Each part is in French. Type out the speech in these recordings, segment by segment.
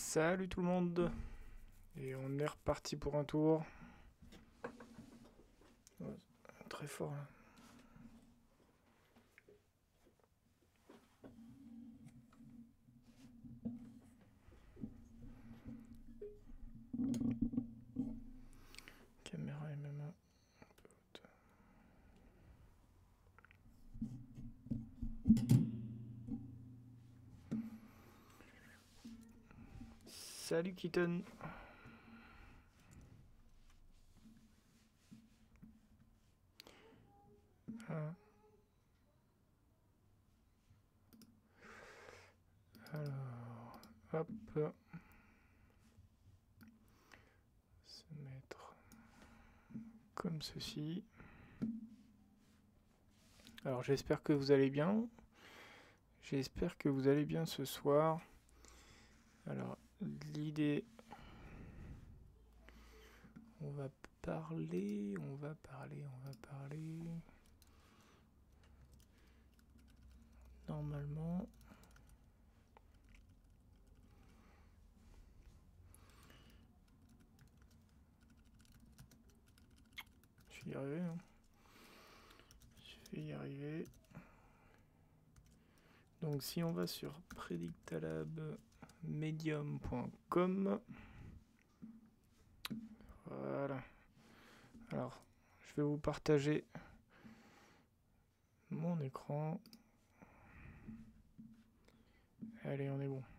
Salut tout le monde. Et on est reparti pour un tour. Ouais, très fort là. Caméra est même un peu haute. Salut Kitten. Ah. Alors, hop. Se mettre comme ceci. Alors j'espère que vous allez bien. J'espère que vous allez bien ce soir. Alors l'idée... On va parler. Normalement... Je vais y arriver. Hein. Je vais y arriver. Donc si on va sur predictalabmedium.com, voilà. Alors, je vais vous partager mon écran. Allez, on est bon.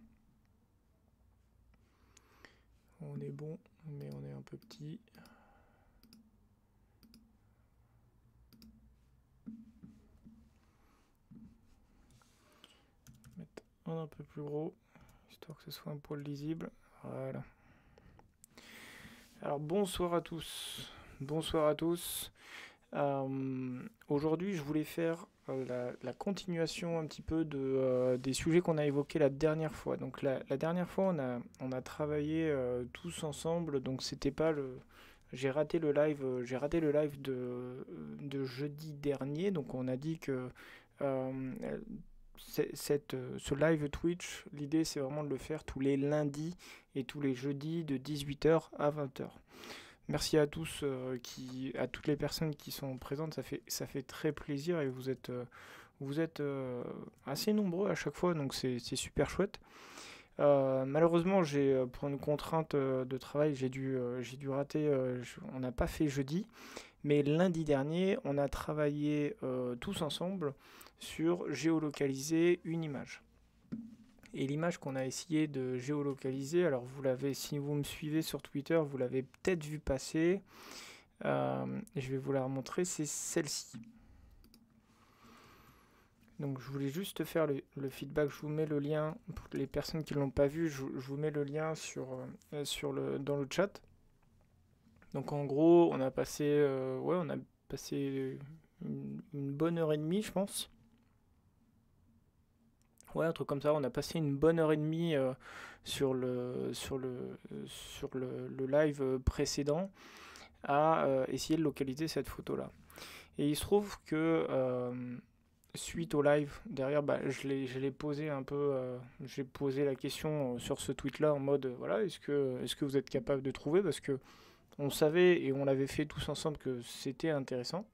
On est bon, mais on est un peu petit. Mettre un peu plus gros, histoire que ce soit un poil lisible. Voilà. Alors, bonsoir à tous. Bonsoir à tous. Aujourd'hui, je voulais faire la continuation un petit peu des sujets qu'on a évoqués la dernière fois. Donc la dernière fois, on a travaillé tous ensemble. Donc c'était pas le, j'ai raté le live de jeudi dernier. Donc on a dit que ce live Twitch, l'idée c'est vraiment de le faire tous les lundis et tous les jeudis de 18h à 20h. Merci à tous, à toutes les personnes qui sont présentes, ça fait très plaisir et vous êtes assez nombreux à chaque fois, donc c'est super chouette. Malheureusement, pour une contrainte de travail, j'ai dû rater, on n'a pas fait jeudi, mais lundi dernier, on a travaillé tous ensemble sur géolocaliser une image. Et l'image qu'on a essayé de géolocaliser, alors si vous me suivez sur Twitter, vous l'avez peut-être vu passer. Je vais vous la remontrer, c'est celle-ci. Donc je voulais juste faire le feedback, je vous mets le lien, pour les personnes qui ne l'ont pas vu, je vous mets le lien dans le chat. Donc en gros, on a passé une bonne heure et demie, je pense. Ouais, un truc comme ça. On a passé une bonne heure et demie sur le live précédent à essayer de localiser cette photo-là. Et il se trouve que suite au live, derrière, je l'ai posé un peu, j'ai posé la question sur ce tweet-là en mode, voilà, est-ce que vous êtes capable de trouver? Parce que on savait et on l'avait fait tous ensemble que c'était intéressant.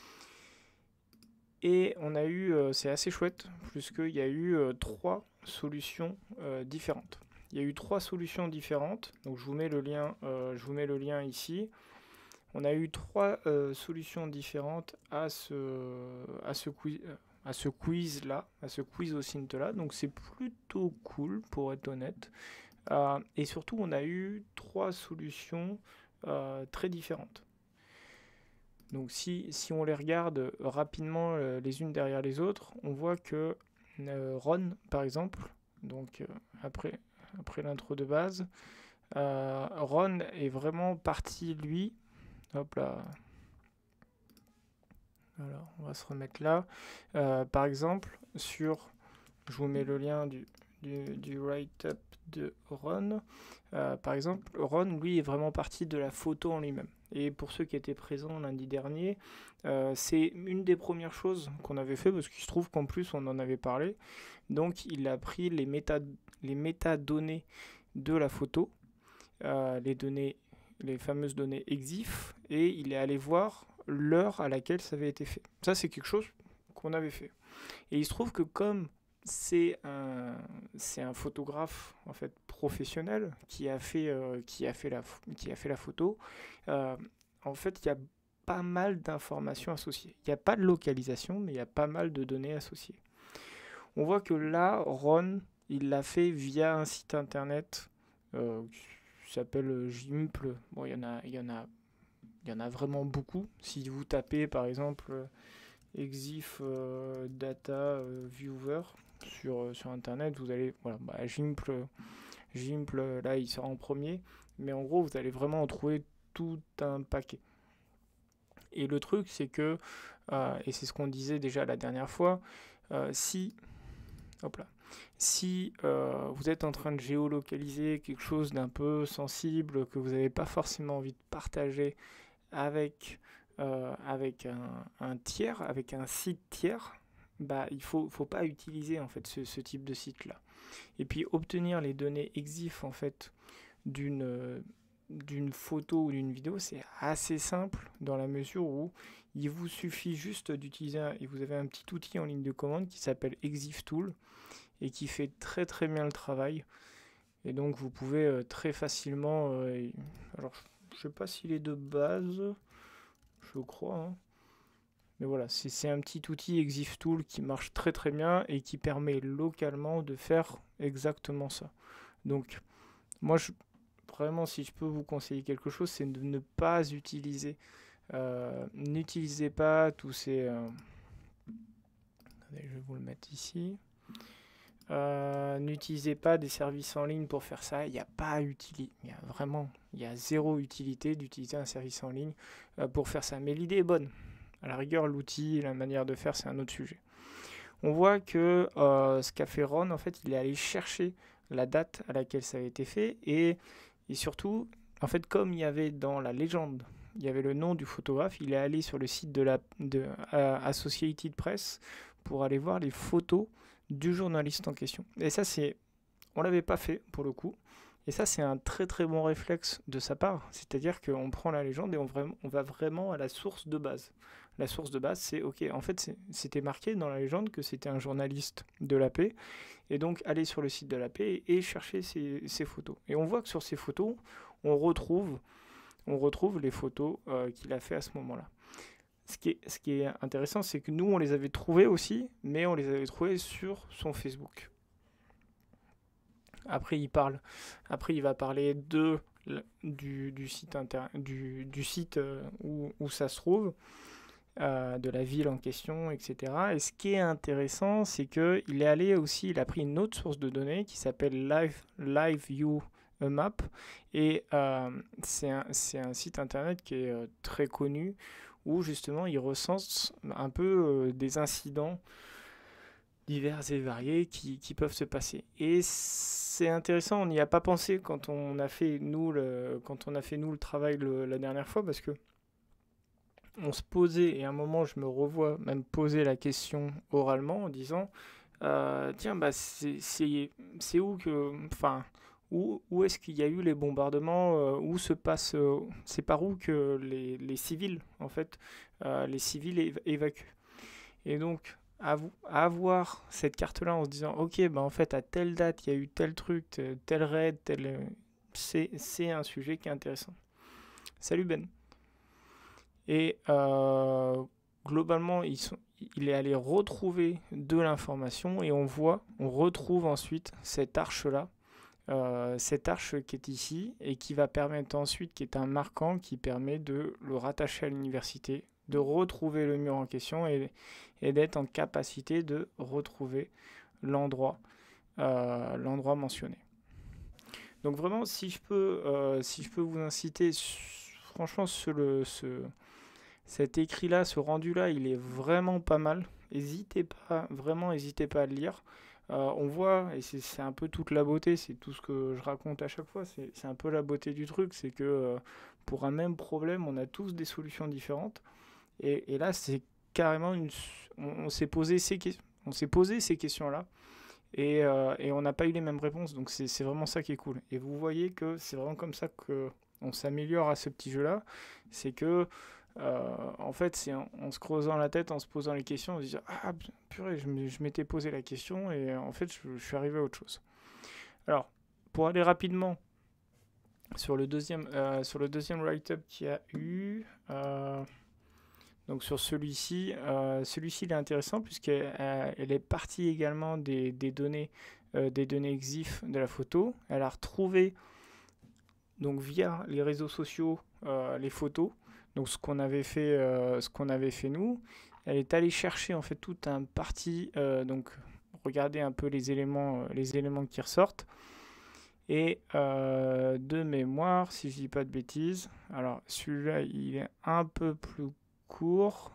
Et on a eu, c'est assez chouette, puisqu'il y a eu 3 solutions différentes. Il y a eu 3 solutions différentes, donc je vous mets le lien ici. On a eu 3 solutions différentes à ce quiz-là, à ce quiz au Scintilla, donc c'est plutôt cool pour être honnête. Et surtout, on a eu 3 solutions très différentes. Donc si on les regarde rapidement les unes derrière les autres, on voit que Ron, par exemple, donc après l'intro de base, Ron est vraiment parti, lui, hop là, alors on va se remettre là, par exemple, je vous mets le lien du write-up de Ron, par exemple, Ron, lui, est vraiment parti de la photo en lui-même. Et pour ceux qui étaient présents lundi dernier, c'est une des premières choses qu'on avait fait, parce qu'il se trouve qu'en plus on en avait parlé. Donc il a pris les métadonnées de la photo, les fameuses données EXIF, et il est allé voir l'heure à laquelle ça avait été fait. Ça, c'est quelque chose qu'on avait fait. Et il se trouve que comme c'est un photographe en fait professionnel qui a fait la photo, euh, en fait, il y a pas mal d'informations associées. Il n'y a pas de localisation, mais il y a pas mal de données associées. On voit que là, Ron, il l'a fait via un site internet qui s'appelle Gimple. Bon, il y en a vraiment beaucoup. Si vous tapez par exemple Exif Data Viewer sur internet, vous allez, voilà, Gimple, là il sera en premier, mais en gros vous allez vraiment en trouver tout un paquet. Et le truc c'est que, et c'est ce qu'on disait déjà la dernière fois, si vous êtes en train de géolocaliser quelque chose d'un peu sensible que vous n'avez pas forcément envie de partager avec un tiers, avec un site tiers, bah, il faut pas utiliser en fait ce type de site là. Et puis obtenir les données EXIF en fait d'une photo ou d'une vidéo, c'est assez simple dans la mesure où il vous suffit juste d'utiliser et vous avez un petit outil en ligne de commande qui s'appelle EXIF Tool et qui fait très très bien le travail. Et donc vous pouvez très facilement alors je sais pas s'il est de base, je crois, hein. Mais voilà, c'est un petit outil EXIF Tool qui marche très très bien et qui permet localement de faire exactement ça. Donc, moi, vraiment, si je peux vous conseiller quelque chose, c'est de ne pas utiliser. N'utilisez pas tous ces. Attendez, je vais vous le mettre ici. N'utilisez pas des services en ligne pour faire ça. Il n'y a pas utilité. Il y a zéro utilité d'utiliser un service en ligne pour faire ça. Mais l'idée est bonne. À la rigueur, l'outil, la manière de faire, c'est un autre sujet. On voit que ce qu'a fait Ron, en fait, il est allé chercher la date à laquelle ça a été fait et surtout, en fait, comme il y avait dans la légende, il y avait le nom du photographe, il est allé sur le site de Associated Press pour aller voir les photos du journaliste en question. Et ça, on l'avait pas fait pour le coup. Et ça, c'est un très très bon réflexe de sa part. C'est-à-dire qu'on prend la légende et on va vraiment à la source de base. La source de base, c'est ok. En fait, c'était marqué dans la légende que c'était un journaliste de la paix. Et donc, aller sur le site de la paix et chercher ces photos. Et on voit que sur ces photos, on retrouve les photos qu'il a fait à ce moment-là. Ce qui est intéressant, c'est que nous, on les avait trouvées aussi, mais on les avait trouvées sur son Facebook. Après, il va parler du site, du site où ça se trouve, de la ville en question, etc. Et ce qui est intéressant, c'est qu'il est allé aussi, il a pris une autre source de données qui s'appelle Live View Map. Et c'est un site internet qui est très connu, où justement il recense un peu des incidents divers et variés qui peuvent se passer. Et c'est intéressant, on n'y a pas pensé quand on a fait nous le travail la dernière fois, parce que on se posait, et à un moment je me revois même poser la question oralement en disant tiens, bah c'est où que, enfin, où est-ce qu'il y a eu les bombardements, où se passe, c'est par où que les civils en fait les civils évacuent. Et donc avoir cette carte-là en se disant ok, bah en fait à telle date il y a eu tel truc, tel raid, c'est un sujet qui est intéressant. Salut Ben. Et globalement il est allé retrouver de l'information et on retrouve ensuite cette arche-là, cette arche qui est ici et qui va permettre ensuite, qui est un marquant qui permet de le rattacher à l'université, de retrouver le mur en question et d'être en capacité de retrouver l'endroit mentionné. Donc vraiment, si je peux vous inciter, franchement, cet écrit-là, ce rendu-là, il est vraiment pas mal. N'hésitez pas à le lire. On voit, et c'est un peu toute la beauté, c'est tout ce que je raconte à chaque fois, c'est un peu la beauté du truc, c'est que pour un même problème, on a tous des solutions différentes. Et là, c'est carrément on s'est posé ces questions-là. et on n'a pas eu les mêmes réponses. Donc c'est vraiment ça qui est cool. Et vous voyez que c'est vraiment comme ça qu'on s'améliore à ce petit jeu-là. C'est que, en fait, c'est en se creusant la tête, en se posant les questions, on se dit ah purée, je m'étais posé la question et en fait, je suis arrivé à autre chose. Alors, pour aller rapidement sur le deuxième write-up qu'il y a eu, donc sur celui-ci, il est intéressant puisqu'elle est partie également des données EXIF de la photo. Elle a retrouvé donc via les réseaux sociaux les photos, donc ce qu'on avait fait nous. Elle est allée chercher en fait tout un parti, donc regardez un peu les éléments qui ressortent. Et de mémoire, si je dis pas de bêtises, alors celui-là il est un peu plus court,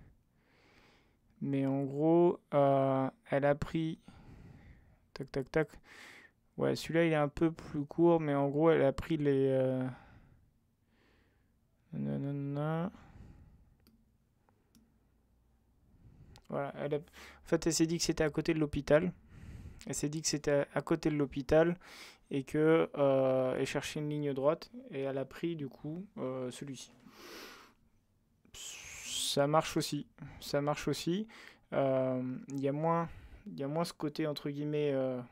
mais en gros elle a pris tac tac tac, ouais celui-là il est un peu plus court, mais en gros elle a pris les nanana. Voilà, en fait elle s'est dit que c'était à côté de l'hôpital. Elle s'est dit que c'était à côté de l'hôpital et que elle cherchait une ligne droite et elle a pris du coup celui-ci. Ça marche aussi. Ça marche aussi. Il y a moins ce côté entre guillemets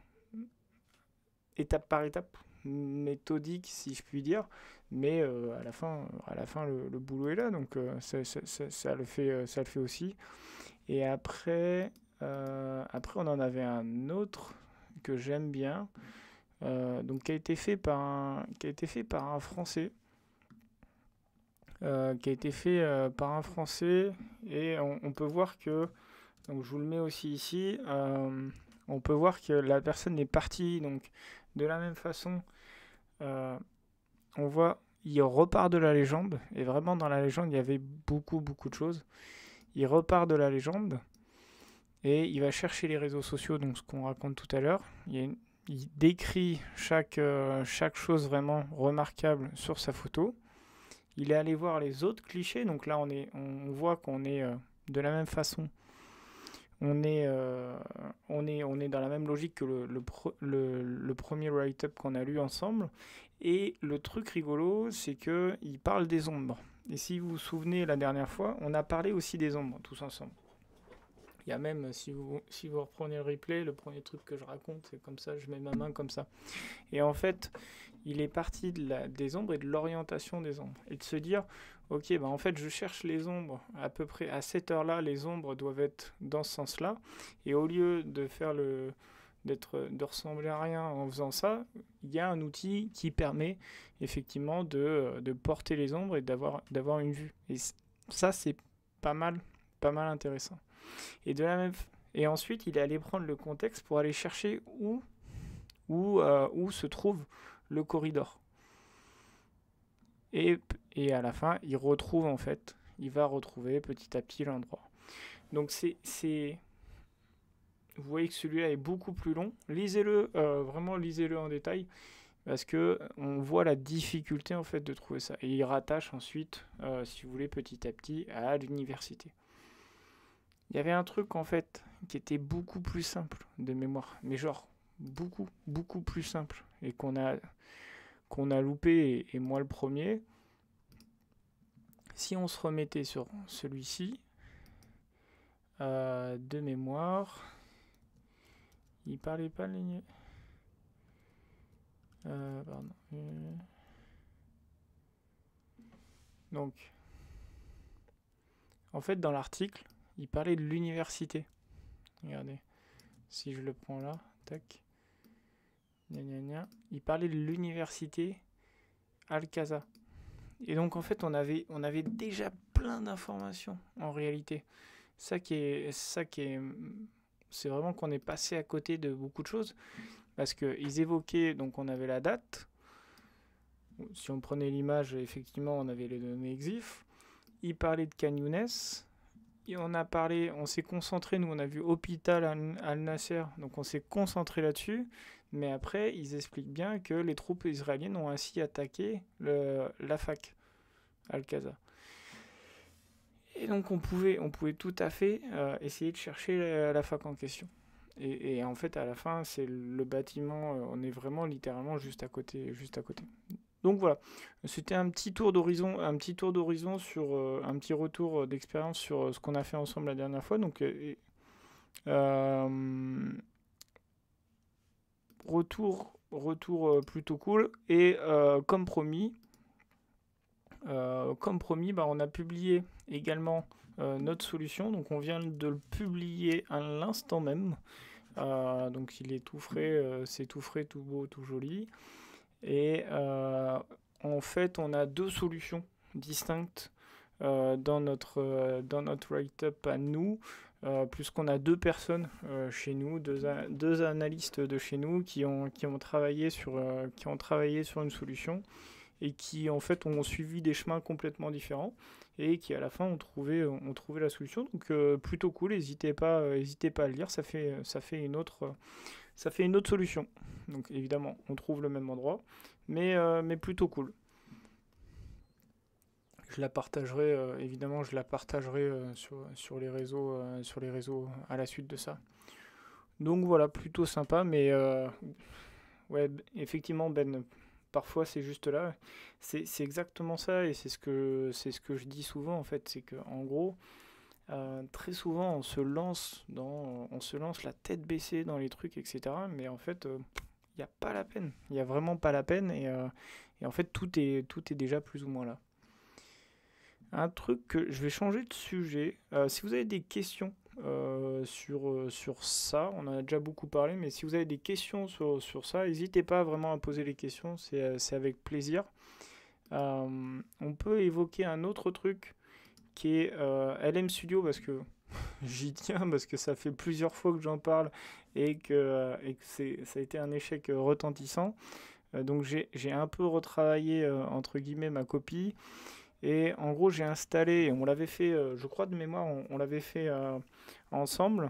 étape par étape, méthodique si je puis dire. Mais à la fin le boulot est là, donc ça le fait aussi. Et après on en avait un autre que j'aime bien, donc qui a été fait par un Français. Et on peut voir que, donc je vous le mets aussi ici, on peut voir que la personne est partie donc de la même façon. On voit, il repart de la légende, et vraiment dans la légende il y avait beaucoup de choses. Il repart de la légende et il va chercher les réseaux sociaux, donc ce qu'on raconte tout à l'heure. Il décrit chaque chose vraiment remarquable sur sa photo. Il est allé voir les autres clichés, donc là on voit qu'on est de la même façon. On est dans la même logique que le premier write-up qu'on a lu ensemble. Et le truc rigolo, c'est qu'il parle des ombres. Et si vous vous souvenez, la dernière fois, on a parlé aussi des ombres, tous ensemble. Il y a même, si vous reprenez le replay, le premier truc que je raconte, c'est comme ça, je mets ma main comme ça. Et en fait, il est parti des ombres et de l'orientation des ombres. Et de se dire, ok, en fait, je cherche les ombres, à peu près à cette heure-là, les ombres doivent être dans ce sens-là. Et au lieu de faire de ressembler à rien en faisant ça, il y a un outil qui permet effectivement de porter les ombres et d'avoir une vue. Et ça, c'est pas mal intéressant. Et ensuite, il est allé prendre le contexte pour aller chercher où se trouve le corridor. Et à la fin, il va retrouver petit à petit l'endroit. Donc vous voyez que celui-là est beaucoup plus long. Lisez-le, vraiment lisez-le en détail, parce que on voit la difficulté en fait de trouver ça. Et il rattache ensuite, si vous voulez, petit à petit à l'université. Il y avait un truc en fait qui était beaucoup plus simple de mémoire, mais genre beaucoup plus simple, et qu'on a loupé, et moi le premier. Si on se remettait sur celui-ci, de mémoire, il parlait pas ligne. Pardon. Donc, en fait, dans l'article, il parlait de l'université. Regardez, si je le prends là, tac. Il parlait de l'université Al-Qaza. Et donc en fait on avait déjà plein d'informations en réalité. C'est vraiment qu'on est passé à côté de beaucoup de choses, parce qu'ils évoquaient, donc on avait la date. Si on prenait l'image, effectivement on avait les données EXIF. Ils parlaient de Khan Younes. Et on s'est concentré, nous on a vu hôpital Al-Nasser, donc on s'est concentré là-dessus. Mais après, ils expliquent bien que les troupes israéliennes ont ainsi attaqué la fac Al-Qaza. Et donc on pouvait tout à fait essayer de chercher la fac en question. et en fait, à la fin, c'est le bâtiment, on est vraiment littéralement juste à côté, juste à côté. Donc voilà, c'était un petit tour d'horizon sur un petit retour d'expérience sur ce qu'on a fait ensemble la dernière fois. Donc euh, retour plutôt cool. Et comme promis, bah, on a publié également notre solution. Donc on vient de le publier à l'instant même. Donc il est tout frais, c'est tout frais, tout beau, tout joli. Et en fait, on a deux solutions distinctes dans notre write-up à nous, puisqu'on a deux personnes chez nous, deux analystes de chez nous qui ont travaillé sur une solution et qui en fait ont suivi des chemins complètement différents et qui à la fin ont trouvé la solution. Donc plutôt cool, n'hésitez pas à le lire, ça fait une autre solution. Donc évidemment, on trouve le même endroit, mais plutôt cool. Je la partagerai, évidemment, sur les réseaux à la suite de ça. Donc voilà, plutôt sympa, mais ouais, effectivement, Ben, parfois c'est juste là. C'est exactement ça, et c'est ce que je dis souvent en fait, c'est que en gros, très souvent on se lance la tête baissée dans les trucs, etc. Mais en fait, il n'y a pas la peine. Il n'y a vraiment pas la peine, et en fait tout est déjà plus ou moins là. Un truc que je vais changer de sujet. Si vous avez des questions sur ça, on en a déjà beaucoup parlé, mais si vous avez des questions sur ça, n'hésitez pas vraiment à poser les questions, c'est avec plaisir. On peut évoquer un autre truc qui est LM Studio, parce que j'y tiens, parce que ça fait plusieurs fois que j'en parle et que ça a été un échec retentissant. Donc j'ai un peu retravaillé entre guillemets ma copie. Et en gros, j'ai installé, on l'avait fait, je crois de mémoire, on l'avait fait ensemble.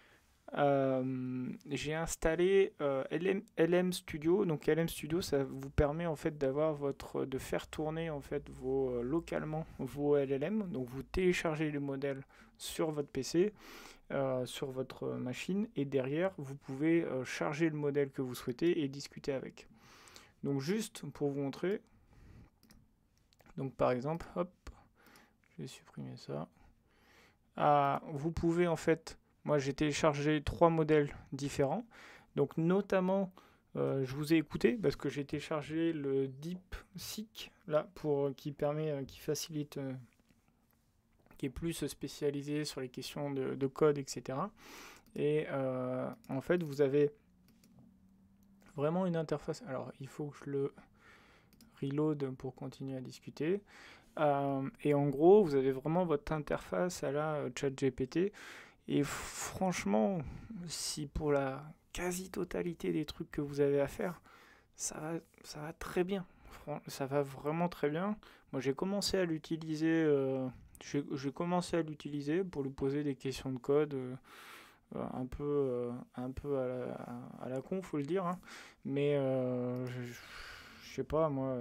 J'ai installé LM Studio. Donc LM Studio, ça vous permet en fait de faire tourner en fait localement vos LLM. Donc vous téléchargez le modèle sur votre PC, sur votre machine, et derrière vous pouvez charger le modèle que vous souhaitez et discuter avec. Donc juste pour vous montrer. Donc par exemple, hop, je vais supprimer ça. Vous pouvez en fait, moi j'ai téléchargé 3 modèles différents. Donc notamment, je vous ai écouté parce que j'ai téléchargé le DeepSeek là qui facilite, qui est plus spécialisé sur les questions de code, etc. Et en fait, vous avez vraiment une interface. Alors il faut que je le reload pour continuer à discuter. Et en gros, vous avez vraiment votre interface à la ChatGPT. Et franchement, si pour la quasi-totalité des trucs que vous avez à faire, ça va très bien. Ça va vraiment très bien. Moi, j'ai commencé à l'utiliser. J'ai commencé à l'utiliser pour lui poser des questions de code un peu à la con, faut le dire. Hein. Mais je sais pas, moi,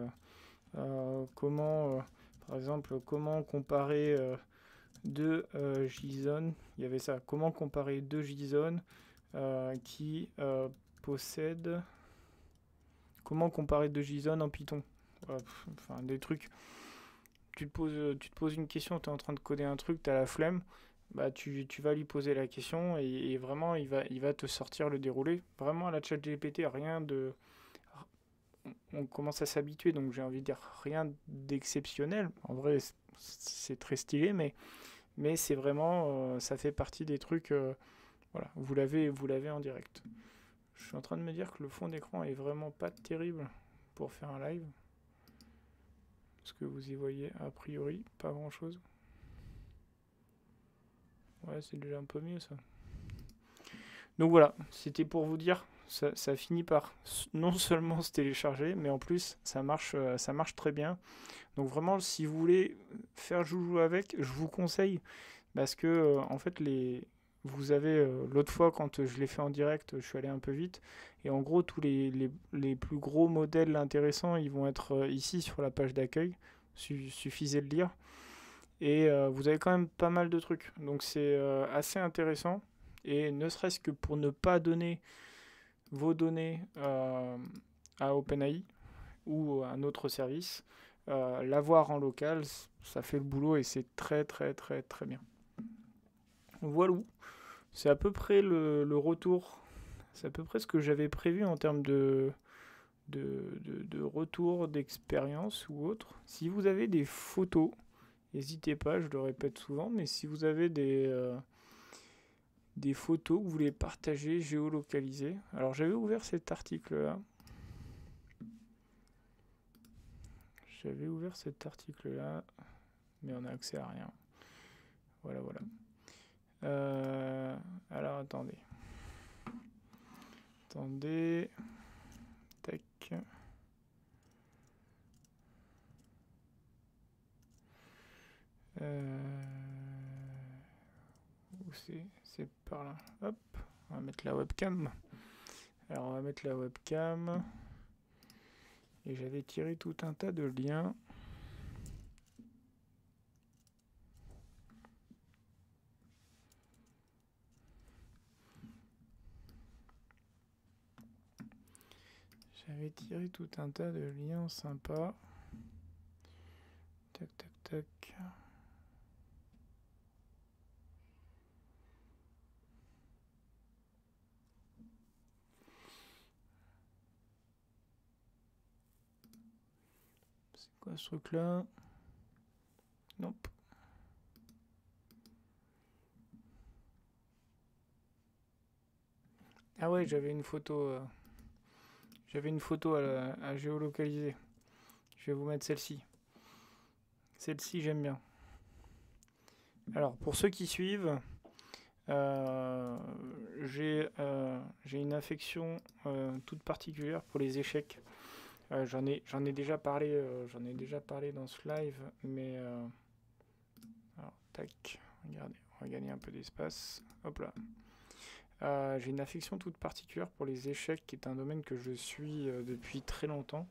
par exemple, comment comparer deux JSON. Il y avait ça. Comment comparer deux JSON qui possèdent. Comment comparer deux JSON en Python. Enfin, des trucs. Tu te poses une question, tu es en train de coder un truc, tu as la flemme. Bah, tu vas lui poser la question et vraiment, il va te sortir le déroulé. Vraiment, à la ChatGPT, rien de. On commence à s'habituer, donc j'ai envie de dire rien d'exceptionnel. En vrai, c'est très stylé, mais c'est vraiment, ça fait partie des trucs, voilà, vous l'avez en direct. Je suis en train de me dire que le fond d'écran est vraiment pas terrible pour faire un live. Parce que vous y voyez a priori pas grand chose. Ouais, c'est déjà un peu mieux ça. Donc voilà, c'était pour vous dire, ça finit par non seulement se télécharger, mais en plus ça marche très bien. Donc vraiment, si vous voulez faire joujou avec, je vous conseille, parce que en fait vous avez l'autre fois quand je l'ai fait en direct, je suis allé un peu vite, et en gros tous les plus gros modèles intéressants, ils vont être ici sur la page d'accueil. Suffisait de lire. Et vous avez quand même pas mal de trucs. Donc c'est assez intéressant. et ne serait-ce que pour ne pas donner vos données à OpenAI ou à un autre service, l'avoir en local, ça fait le boulot et c'est très très très très bien. Voilà, c'est à peu près le retour, c'est à peu près ce que j'avais prévu en termes de retour d'expérience ou autre. Si vous avez des photos, n'hésitez pas, je le répète souvent, mais si vous avez des photos que vous voulez partager, géolocaliser. Alors j'avais ouvert cet article-là. Mais on n'a accès à rien. Voilà. Alors attendez. Tac. Où c'est par là. Hop. On va mettre la webcam. Alors on va mettre la webcam. Et j'avais tiré tout un tas de liens. J'avais tiré tout un tas de liens sympas. Tac. C'est quoi ce truc-là? Nope. Ah ouais, j'avais une photo à géolocaliser. Je vais vous mettre celle-ci. Celle-ci, j'aime bien. Alors, pour ceux qui suivent, j'ai une affection toute particulière pour les échecs. J'en ai déjà parlé dans ce live, mais alors, tac, regardez, on va gagner un peu d'espace. Hop là. J'ai une affection toute particulière pour les échecs, qui est un domaine que je suis depuis très longtemps,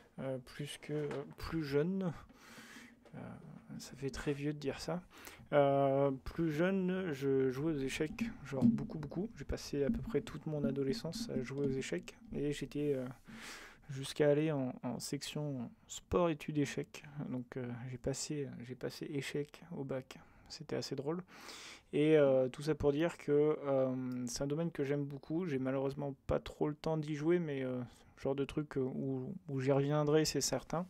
plus jeune. Ça fait très vieux de dire ça. Plus jeune, je jouais aux échecs, genre beaucoup. J'ai passé à peu près toute mon adolescence à jouer aux échecs, et j'étais jusqu'à aller en section sport études échecs. Donc j'ai passé échecs au bac. C'était assez drôle. Et tout ça pour dire que c'est un domaine que j'aime beaucoup. J'ai malheureusement pas trop le temps d'y jouer, mais genre de truc où j'y reviendrai, c'est certain.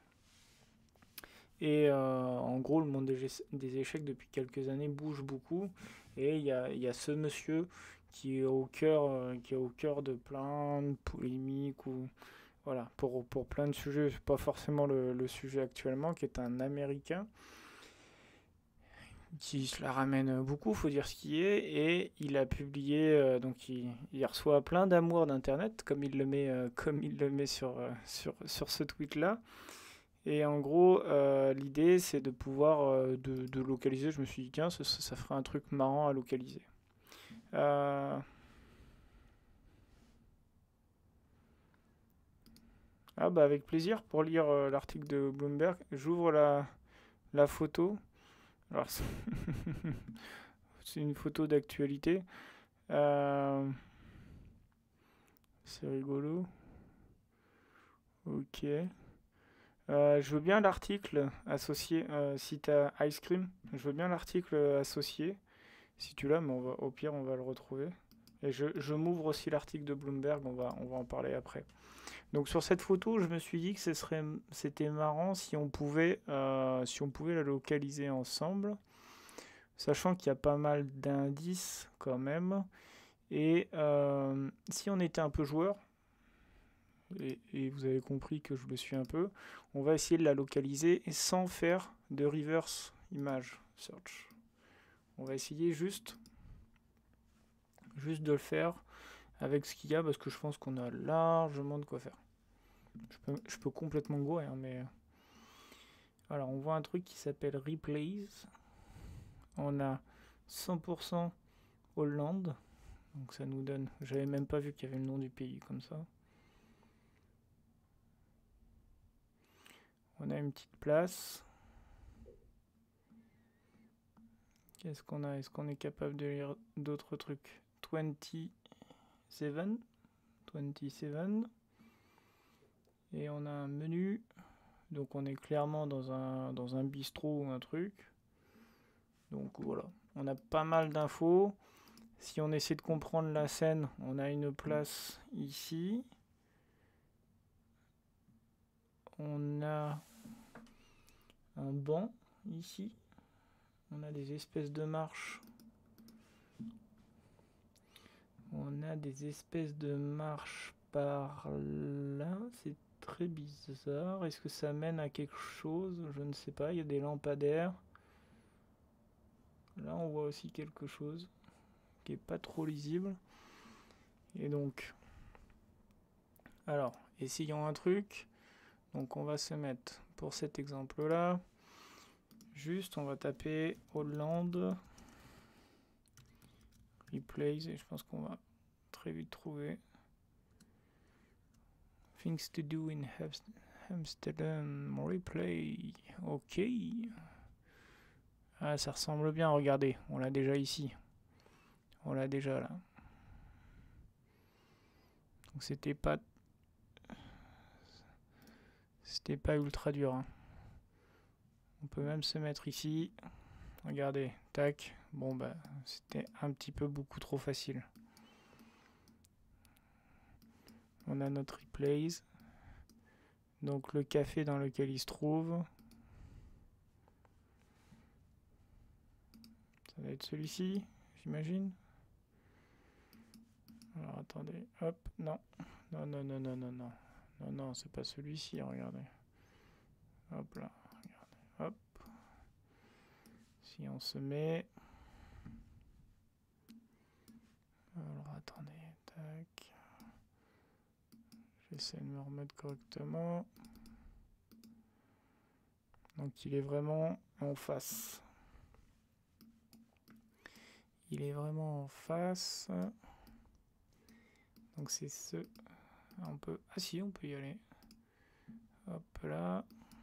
Et en gros, le monde des échecs depuis quelques années bouge beaucoup. Et il y a ce monsieur qui est au cœur de plein de polémiques, ou voilà, pour plein de sujets, pas forcément le sujet actuellement, qui est un Américain qui se la ramène beaucoup, faut dire ce qui est, et il a publié, donc il reçoit plein d'amour d'internet, comme il le met sur ce tweet-là. Et en gros, l'idée, c'est de pouvoir de localiser. Je me suis dit, tiens, ça ferait un truc marrant à localiser. Ah bah avec plaisir, pour lire l'article de Bloomberg, j'ouvre la photo. Alors, c'est une photo d'actualité. C'est rigolo. Ok. Je veux bien l'article associé, si tu as Ice Cream, je veux bien l'article associé, si tu l'as, mais au pire on va le retrouver. Et je m'ouvre aussi l'article de Bloomberg, on va en parler après. Donc sur cette photo, je me suis dit que c'était marrant si on pouvait la localiser ensemble, sachant qu'il y a pas mal d'indices quand même. Et si on était un peu joueur, et vous avez compris que je le suis un peu, on va essayer de la localiser sans faire de reverse image search. On va essayer juste de le faire avec ce qu'il y a, parce que je pense qu'on a largement de quoi faire. Je peux complètement go, hein, mais alors on voit un truc qui s'appelle replays. On a 100% Hollande, donc ça nous donne, j'avais même pas vu qu'il y avait le nom du pays comme ça. On a une petite place Qu'est-ce qu'on a? Est-ce qu'on est capable de lire d'autres trucs? 27. 27. Et on a un menu. Donc on est clairement dans un bistrot ou un truc. Donc voilà, on a pas mal d'infos. Si on essaie de comprendre la scène, on a une place ici. On a un banc ici. On a des espèces de marches. On a des espèces de marches par là. C'est très bizarre. Est-ce que ça mène à quelque chose? Je ne sais pas. Il y a des lampadaires. Là, on voit aussi quelque chose qui est pas trop lisible. Et donc, alors, essayons un truc. Donc, on va se mettre pour cet exemple-là. Juste, on va taper Hollande. Replays. Et je pense qu'on va très vite trouver. Things to do in Amsterdam. Replay. Ok. Ah, ça ressemble bien, regardez. On l'a déjà ici. On l'a déjà là. Donc c'était pas ultra dur. Hein. On peut même se mettre ici. Regardez, tac. Bon bah c'était un petit peu beaucoup trop facile. On a notre replays. Donc le café dans lequel il se trouve. Ça va être celui-ci, j'imagine. Alors attendez, hop, non. Non, non, non, non, non, non. Non, non, c'est pas celui-ci, regardez. Hop là, regardez, hop. Si on se met... Alors attendez, tac. J'essaie de me remettre correctement. Donc il est vraiment en face. Il est vraiment en face. Donc c'est ce... On peut... Ah si, on peut y aller. Hop là.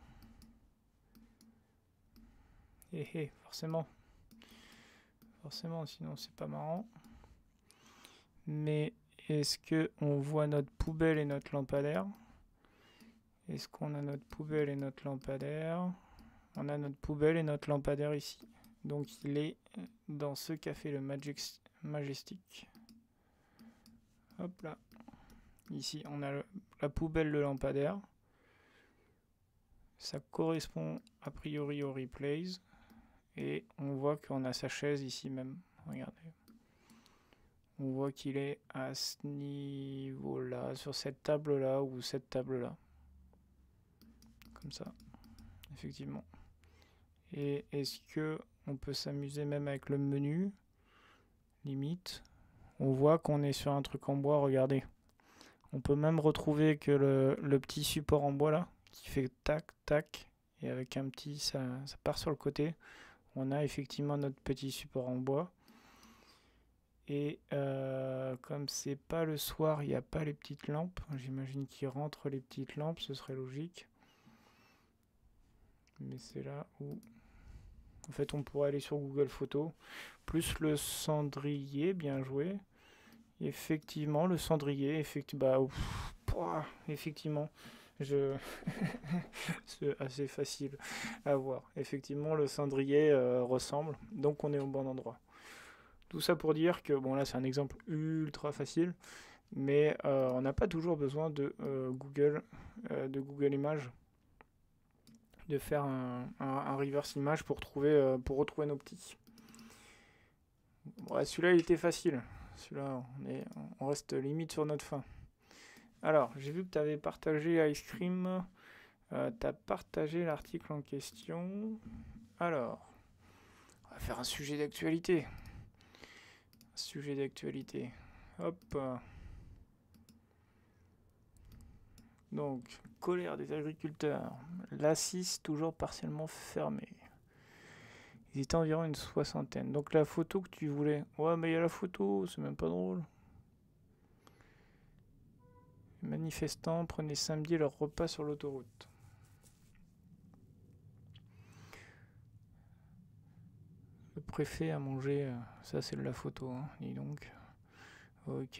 Hé, forcément. Forcément, sinon c'est pas marrant. Mais est-ce que on voit notre poubelle et notre lampadaire? Est-ce qu'on a notre poubelle et notre lampadaire? On a notre poubelle et notre lampadaire ici. Donc il est dans ce café, le Majestic. Hop là. Ici, on a la poubelle, le lampadaire. Ça correspond a priori au replays. Et on voit qu'on a sa chaise ici même. Regardez. On voit qu'il est à ce niveau-là, sur cette table-là ou cette table-là. Comme ça, effectivement. Et est-ce que on peut s'amuser même avec le menu? Limite. On voit qu'on est sur un truc en bois, regardez. On peut même retrouver que le petit support en bois là, qui fait tac, tac, et avec un petit, ça part sur le côté. On a effectivement notre petit support en bois. Et comme c'est pas le soir, il n'y a pas les petites lampes. J'imagine qu'il rentre les petites lampes, ce serait logique. Mais c'est là où... En fait, on pourrait aller sur Google Photos. Plus le cendrier, bien joué. Effectivement, le cendrier, effectivement, c'est assez facile à voir. Effectivement, le cendrier ressemble, donc on est au bon endroit. Tout ça pour dire que, bon là c'est un exemple ultra facile, mais on n'a pas toujours besoin de Google Images, de faire un reverse image pour retrouver nos petits. Bon, celui-là il était facile. Celui-là, on reste limite sur notre fin. Alors, j'ai vu que tu avais partagé Ice Cream. Tu as partagé l'article en question. Alors, on va faire un sujet d'actualité. Sujet d'actualité. Hop. Donc, colère des agriculteurs. L'A6 toujours partiellement fermé. Ils étaient environ une 60aine. Donc la photo que tu voulais... Ouais, mais il y a la photo, c'est même pas drôle. Les manifestants prenaient samedi leur repas sur l'autoroute. Le préfet a mangé. Ça, c'est de la photo, hein, dis donc. Ok.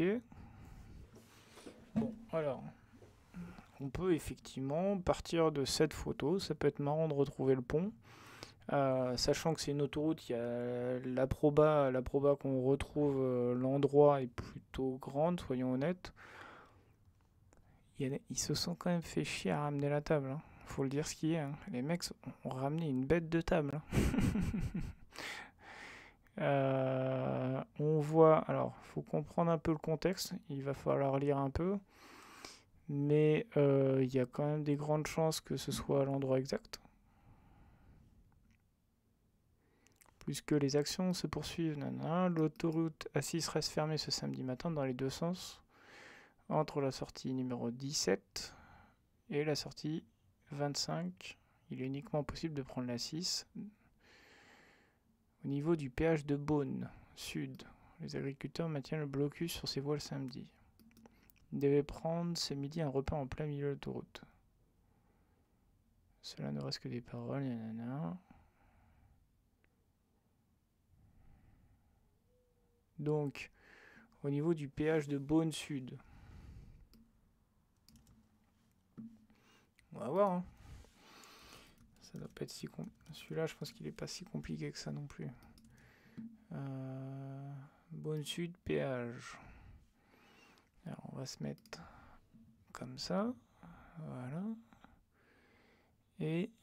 Bon, alors. On peut effectivement partir de cette photo. Ça peut être marrant de retrouver le pont. Sachant que c'est une autoroute, il y a la proba qu'on retrouve l'endroit est plutôt grande, soyons honnêtes. Ils se sont quand même fait chier à ramener la table, hein. Faut le dire ce qui est, hein. Les mecs ont ramené une bête de table, hein. On voit, alors, faut comprendre un peu le contexte, il va falloir lire un peu, mais il y a quand même des grandes chances que ce soit à l'endroit exact. Puisque les actions se poursuivent, l'autoroute A6 reste fermée ce samedi matin dans les deux sens, entre la sortie numéro 17 et la sortie 25. Il est uniquement possible de prendre la 6. Au niveau du péage de Beaune, sud, les agriculteurs maintiennent le blocus sur ces voies le samedi. Ils devaient prendre ce midi un repas en plein milieu de l'autoroute. Cela ne reste que des paroles, nanana. Donc, au niveau du péage de Beaune Sud, on va voir, hein. Ça doit pas être si compliqué. Celui-là, je pense qu'il est pas si compliqué que ça non plus. Beaune Sud, péage. Alors, on va se mettre comme ça. Voilà. Et...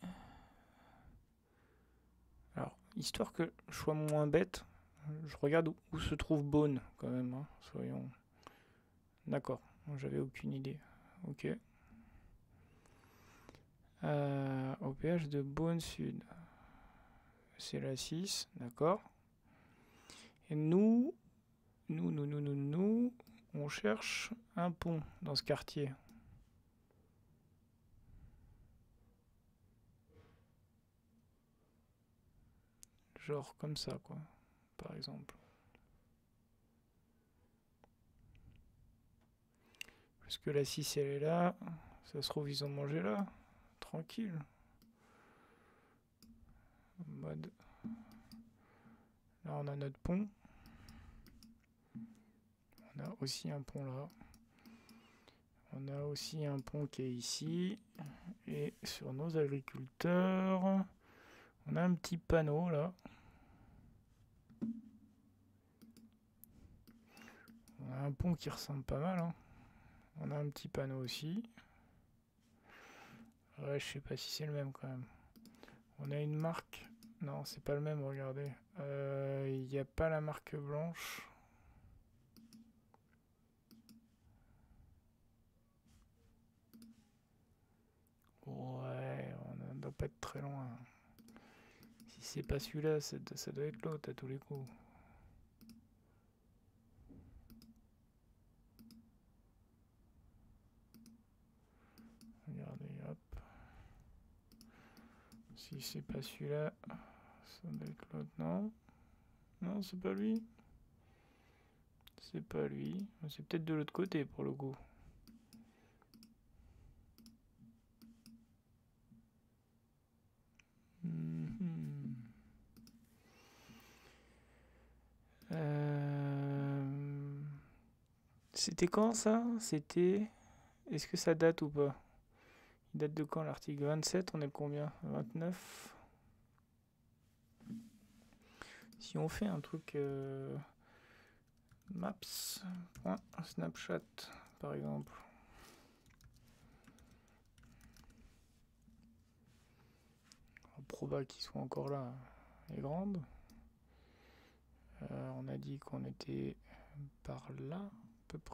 alors, histoire que je sois moins bête, je regarde où se trouve Beaune, quand même, hein. Soyons... d'accord, j'avais aucune idée. Ok. Au péage de Beaune Sud. C'est la 6, d'accord. Et nous, on cherche un pont dans ce quartier. Genre comme ça, quoi, par exemple. Parce que la 6, elle est là. Ça se trouve, ils ont mangé là. Tranquille. En mode... là, on a notre pont. On a aussi un pont là. On a aussi un pont qui est ici. Et sur nos agriculteurs, on a un petit panneau là. On a un pont qui ressemble pas mal, hein. On a un petit panneau aussi. Ouais, je sais pas si c'est le même quand même. On a une marque. Non, c'est pas le même, regardez. Il n'y a pas la marque blanche. Ouais, on ne doit pas être très loin. Si c'est pas celui-là, ça doit être l'autre à tous les coups. Regardez, hop. Si c'est pas celui-là, ça doit être l'autre, non? Non, c'est pas lui. C'est pas lui. C'est peut-être de l'autre côté pour le coup. C'était quand ça? C'était... est-ce que ça date ou pas? Il date de quand l'article 27? On est combien? 29? Si on fait un truc... maps.snapchat par exemple. Proba qu'il soit encore là est grande. On a dit qu'on était par là à peu près.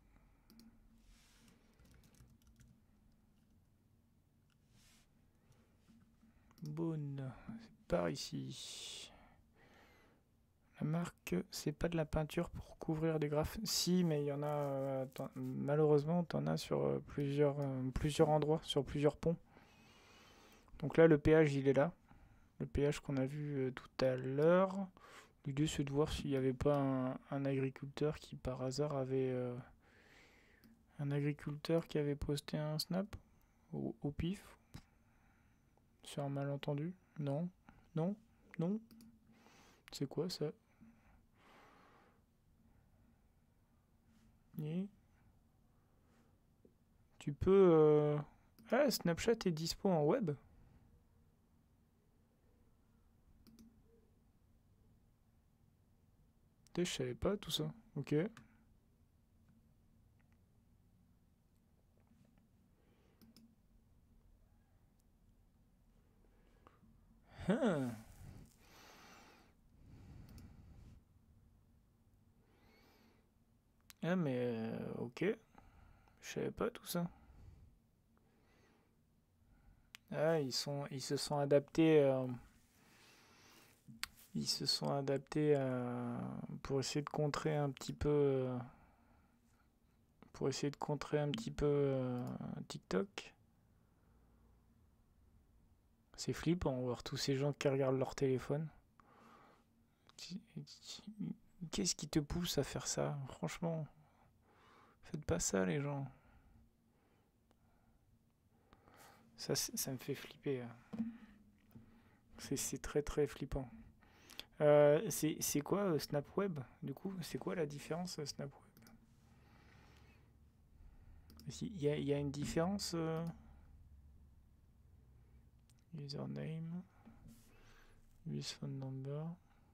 Beaune, c'est par ici. La marque, c'est pas de la peinture pour couvrir des graphes. Si, mais il y en a. Malheureusement, t'en as sur plusieurs endroits, sur plusieurs ponts. Donc là, le péage, il est là. Le péage qu'on a vu tout à l'heure. L'idée, c'est de voir s'il n'y avait pas un agriculteur qui, par hasard, avait... un agriculteur qui avait posté un snap au pif. Sur un malentendu. Non. Non. Non. C'est quoi ça? Et tu peux... Ah, Snapchat est dispo en web? Je savais pas tout ça. Ok. Ah. Ah mais ok. Je savais pas tout ça. Ah, ils se sont adaptés. Ils se sont adaptés pour essayer de contrer un petit peu. Pour essayer de contrer un petit peu TikTok. C'est flippant, voir tous ces gens qui regardent leur téléphone. Qu'est-ce qui te pousse à faire ça? Franchement, faites pas ça, les gens. Ça me fait flipper. C'est très très flippant. C'est quoi SnapWeb du coup? C'est quoi la différence SnapWeb? Il y a une différence username, use phone number.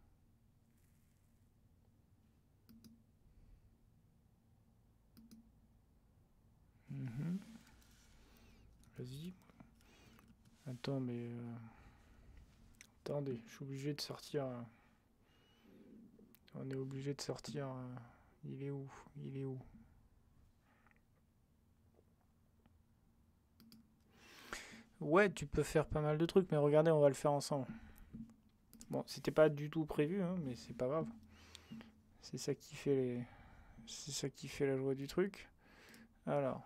Vas-y. Attends, mais attendez, je suis obligé de sortir. On est obligé de sortir. Il est où? Il est où? Ouais, tu peux faire pas mal de trucs, mais regardez, on va le faire ensemble. Bon, c'était pas du tout prévu, hein, mais c'est pas grave. C'est ça qui fait c'est ça qui fait la joie du truc. Alors.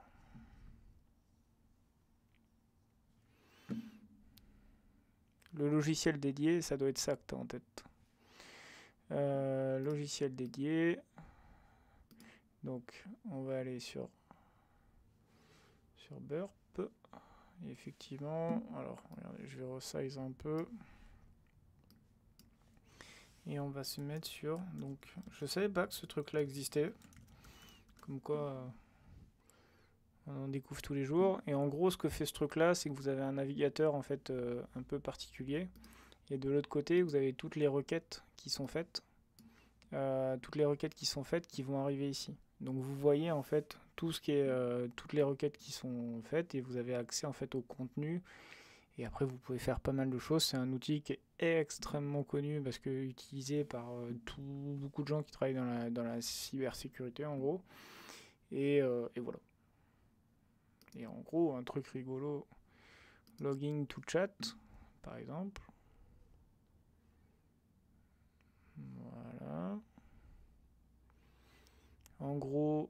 Le logiciel dédié, ça doit être ça que tu as en tête. Logiciel dédié. Donc, on va aller sur Burp. Et effectivement, alors, regardez, je vais resize un peu. Et on va se mettre sur... Donc, je savais pas que ce truc-là existait. Comme quoi, on en découvre tous les jours. Et en gros, ce que fait ce truc-là, c'est que vous avez un navigateur en fait un peu particulier. Et de l'autre côté, vous avez toutes les requêtes qui sont faites. Qui vont arriver ici. Donc vous voyez en fait tout ce qui est toutes les requêtes qui sont faites et vous avez accès en fait au contenu. Et après vous pouvez faire pas mal de choses. C'est un outil qui est extrêmement connu parce que utilisé par beaucoup de gens qui travaillent dans la cybersécurité en gros. Et voilà. Et en gros un truc rigolo, login to chat par exemple. Voilà. En gros,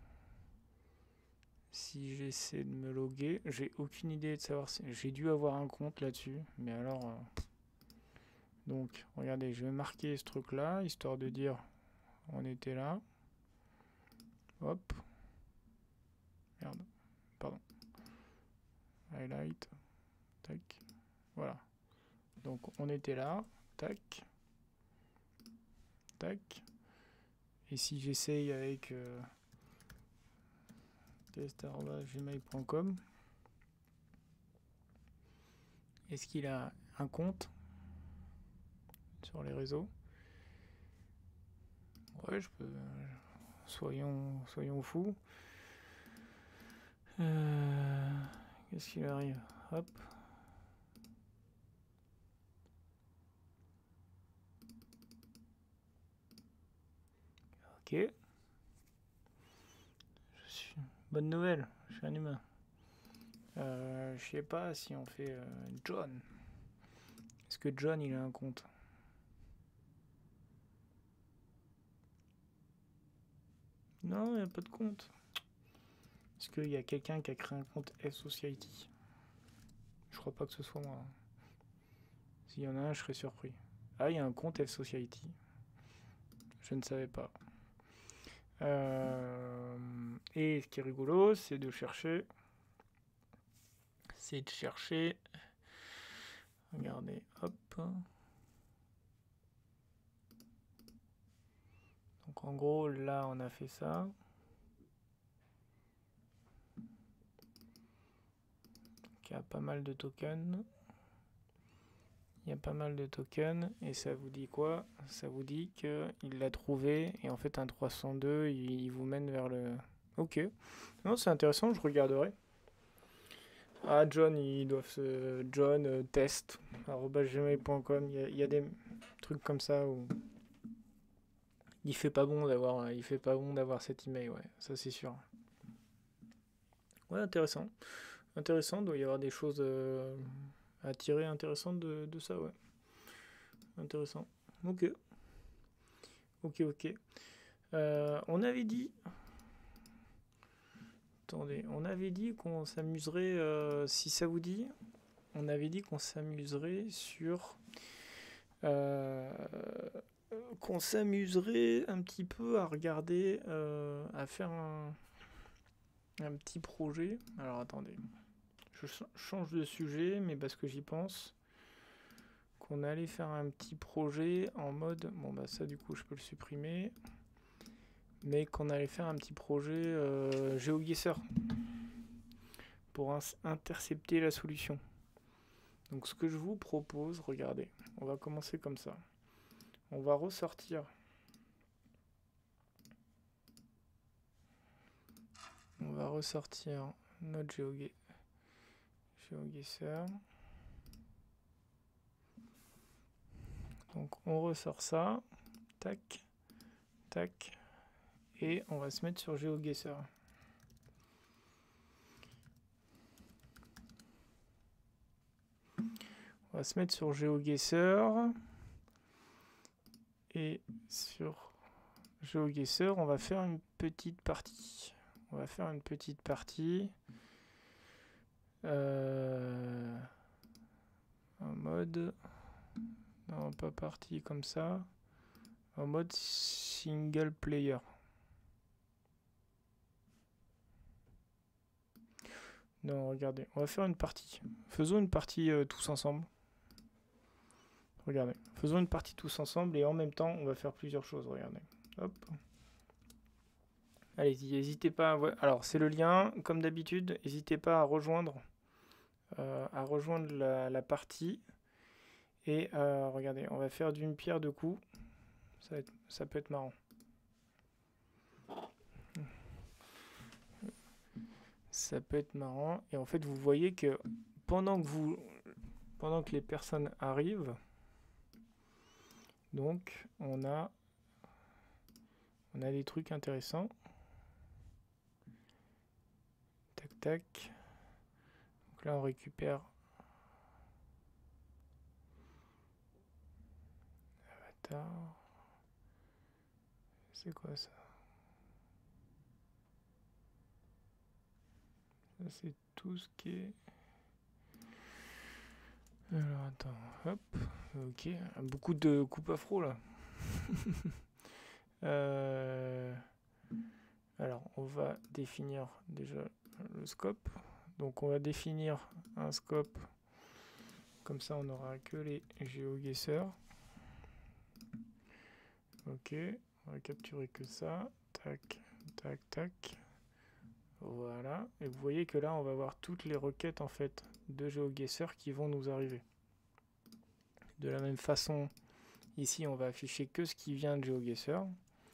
si j'essaie de me loguer, j'ai aucune idée de savoir si... J'ai dû avoir un compte là-dessus, mais alors... Donc, regardez, je vais marquer ce truc-là, histoire de dire on était là. Hop. Merde. Pardon. Highlight. Tac. Voilà. Donc, on était là. Tac. Tac. Et si j'essaye avec... test@gmail.com. Est-ce qu'il a un compte sur les réseaux? Ouais, je peux. Soyons fous. Qu'est-ce qu'il arrive? Hop. Ok. Bonne nouvelle, je suis un humain. Je sais pas si on fait John. Est-ce que John il a un compte? Non, il n'y a pas de compte. Est-ce qu'il y a quelqu'un qui a créé un compte F-Society? Je crois pas que ce soit moi. S'il y en a un, je serais surpris. Ah, il y a un compte F-Society. Je ne savais pas. Et ce qui est rigolo, c'est de chercher. Regardez, hop. Donc en gros, là, on a fait ça. Donc, il y a pas mal de tokens. Il y a pas mal de tokens. Et ça vous dit quoi? Ça vous dit qu'il l'a trouvé. Et en fait, un 302, il vous mène vers le... Ok. Non, c'est intéressant, je regarderai. Ah, John, ils doivent se... John, test, @gmail.com. Il y a des trucs comme ça où... Il fait pas bon d'avoir cet email, ouais, ça c'est sûr. Ouais, intéressant. Intéressant, doit y avoir des choses à tirer intéressantes de ça, ouais. Intéressant. Ok. Ok. On avait dit... Attendez, on avait dit qu'on s'amuserait, si ça vous dit, on avait dit qu'on s'amuserait sur... qu'on s'amuserait un petit peu à regarder, à faire un petit projet. Alors attendez, je change de sujet, mais parce que j'y pense, qu'on allait faire un petit projet en mode, bon bah ça du coup je peux le supprimer, mais qu'on allait faire un petit projet GeoGuessr pour intercepter la solution. Donc ce que je vous propose, regardez, on va commencer comme ça. On va ressortir. On va ressortir notre GeoGuessr. Donc on ressort ça. Tac. Tac. Et on va se mettre sur GeoGuessr. On va se mettre sur GeoGuessr. Et sur GeoGuessr, on va faire une petite partie. On va faire une petite partie. En mode... Non, pas partie comme ça. En mode single player. Non, regardez, on va faire une partie. Faisons une partie tous ensemble. Regardez, faisons une partie tous ensemble et en même temps, on va faire plusieurs choses. Regardez, hop. Allez-y, n'hésitez pas. Alors, c'est le lien, comme d'habitude. N'hésitez pas à rejoindre la partie. Et regardez, on va faire d'une pierre deux coups. Ça peut être marrant. Ça peut être marrant. Et en fait, vous voyez que pendant que les personnes arrivent, donc on a des trucs intéressants. Tac, tac. Donc là, on récupère Avatar. C'est quoi ça? Ça, c'est tout ce qui est... Alors, attends, hop, ok, beaucoup de coupe afro là. Alors, on va définir déjà le scope. Donc, on va définir un scope. Comme ça, on n'aura que les GeoGuessr. Ok, on va capturer que ça. Tac, tac, tac. Voilà. Et vous voyez que là, on va avoir toutes les requêtes en fait de GeoGuessr qui vont nous arriver. De la même façon, ici, on va afficher que ce qui vient de GeoGuessr.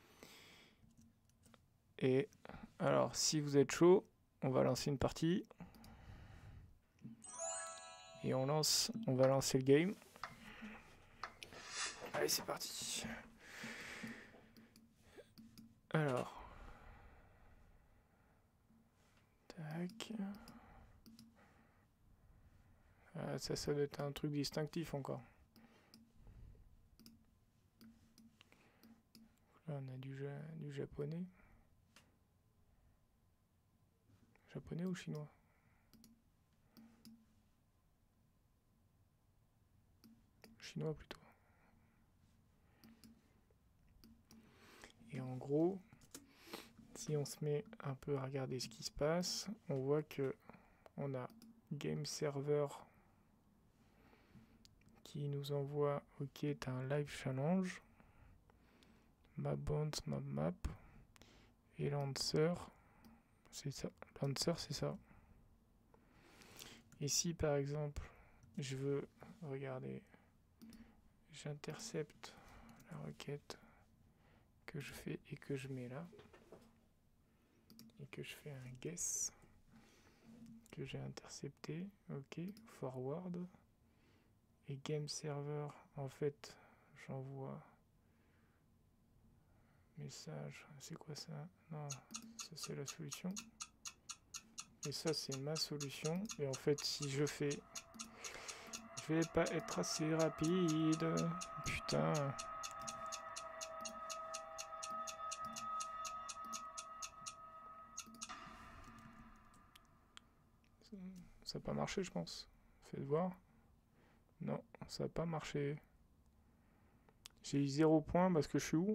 Et alors, si vous êtes chaud, on va lancer une partie. Et on va lancer le game. Allez, c'est parti. Alors. Tac. Ah, ça doit être un truc distinctif encore. Là, on a du japonais. Japonais ou chinois? Chinois plutôt. Et en gros, si on se met un peu à regarder ce qui se passe, on voit que on a Game Server qui nous envoie OK, t'as un live challenge. map bounce, map. Et Lancer, c'est ça. Lancer, c'est ça. Et si par exemple, je veux, regarder, j'intercepte la requête que je fais et que je mets là, et que je fais un guess que j'ai intercepté, ok, forward, et game server, en fait, j'envoie message, c'est quoi ça? Non, ça c'est la solution. Et ça c'est ma solution. Et en fait si je fais... Je vais pas être assez rapide. Putain. Ça n'a pas marché je pense. Faites voir. Non, ça n'a pas marché. J'ai eu 0 point parce que je suis où?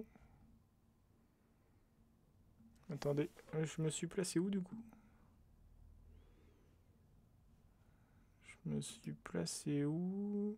Attendez, je me suis placé où du coup? Je me suis placé où?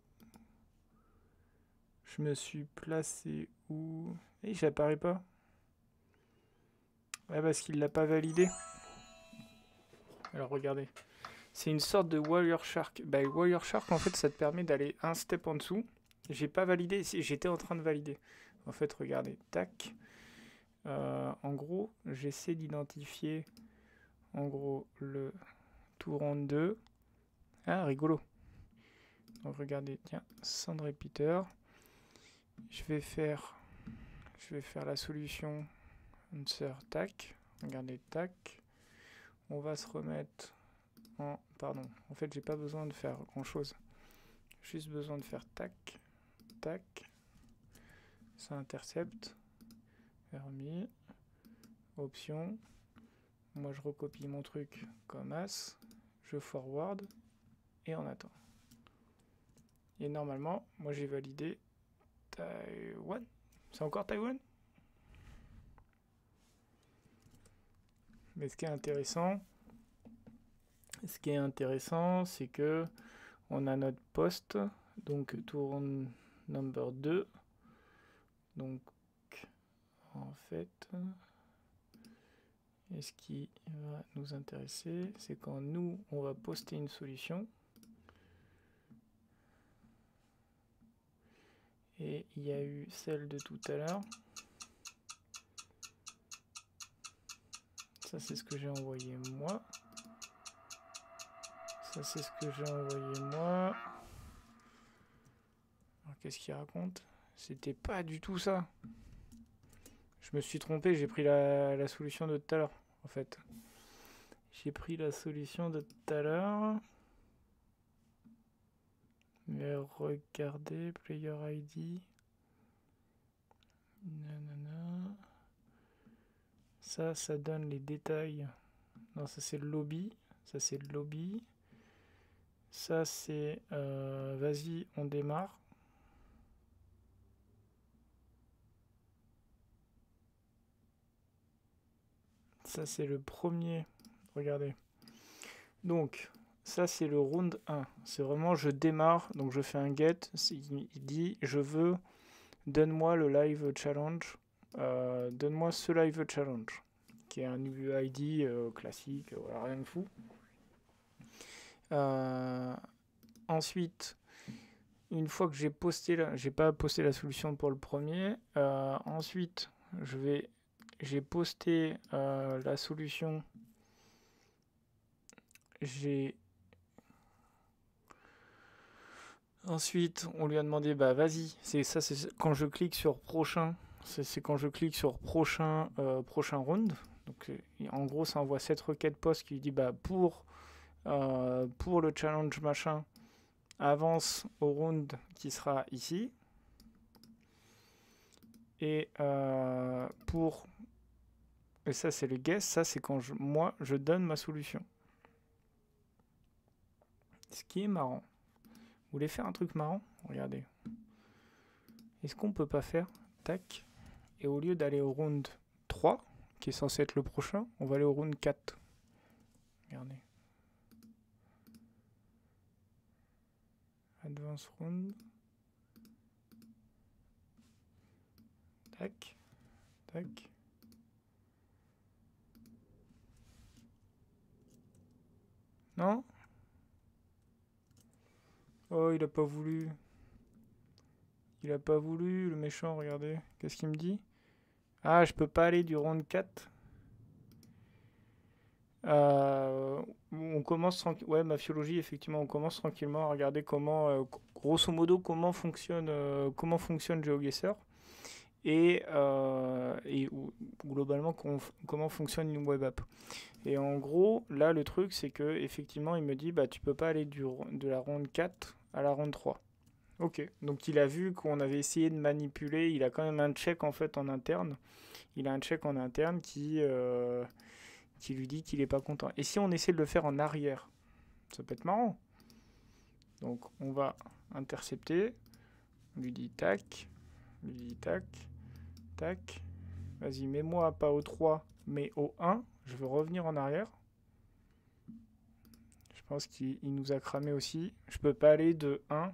Je me suis placé où? Et j'apparais pas. Ouais, parce qu'il l'a pas validé. Alors regardez. C'est une sorte de Warrior Shark. Bah, Warrior Shark, en fait, ça te permet d'aller un step en dessous. J'ai pas validé, j'étais en train de valider. En fait, regardez, tac. En gros, j'essaie d'identifier, en gros, le tour en 2. Ah, rigolo. Donc regardez, tiens, Sand Repeater. Je vais faire la solution answer, tac. Regardez, tac. On va se remettre en... Pardon, en fait, j'ai pas besoin de faire grand-chose. Juste besoin de faire tac, tac. Ça intercepte. Permis. Option. Moi, je recopie mon truc comme as. Je forward. Et on attend. Et normalement, moi, j'ai validé Taïwan. C'est encore Taïwan? Mais ce qui est intéressant, c'est que on a notre poste, donc tour number 2. Donc, en fait, et ce qui va nous intéresser, c'est quand nous, on va poster une solution. Et il y a eu celle de tout à l'heure. Ça, c'est ce que j'ai envoyé moi. Ça, c'est ce que j'ai envoyé moi. Alors, qu'est-ce qu'il raconte? C'était pas du tout ça. Je me suis trompé, j'ai pris la solution de tout à l'heure, en fait. J'ai pris la solution de tout à l'heure. Mais regardez, player ID. Nanana. Ça donne les détails. Non, ça c'est le lobby. Ça c'est le lobby. Ça c'est... vas-y, on démarre. Ça c'est le premier. Regardez. Donc, ça c'est le round 1. C'est vraiment je démarre. Donc je fais un get. Il dit je veux... Donne-moi le live challenge. Donne-moi ce live challenge. Qui est un UID classique. Voilà, rien de fou. Ensuite, une fois que j'ai posté, j'ai pas posté la solution pour le premier. Ensuite, j'ai posté la solution. Ensuite, on lui a demandé, bah vas-y. C'est quand je clique sur prochain. C'est quand je clique sur prochain round. Donc, en gros, ça envoie cette requête post qui lui dit, bah pour le challenge machin, avance au round qui sera ici. Et et ça c'est le guess, ça c'est quand moi je donne ma solution. Ce qui est marrant. Vous voulez faire un truc marrant? Regardez. Est-ce qu'on peut pas faire tac, et au lieu d'aller au round 3, qui est censé être le prochain, on va aller au round 4. Regardez. Advance round. Tac. Tac. Non? Oh, il a pas voulu. Il a pas voulu, le méchant, regardez. Qu'est-ce qu'il me dit? Ah, je peux pas aller du round 4. On commence ouais, mafiologie, effectivement, on commence tranquillement à regarder comment, grosso modo, comment fonctionne GeoGuessr et globalement comment fonctionne une web app. Et en gros, là, le truc, c'est que effectivement, il me dit, bah, tu peux pas aller de la ronde 4 à la ronde 3. Ok, donc il a vu qu'on avait essayé de manipuler, il a quand même un check en fait en interne. Il a un check en interne qui lui dit qu'il est pas content. Et si on essaie de le faire en arrière, ça peut être marrant. Donc on va intercepter, on lui dit tac, on lui dit tac, tac. Vas-y, mets-moi pas au 3, mais au 1. Je veux revenir en arrière. Je pense qu'il nous a cramé aussi. Je peux pas aller de 1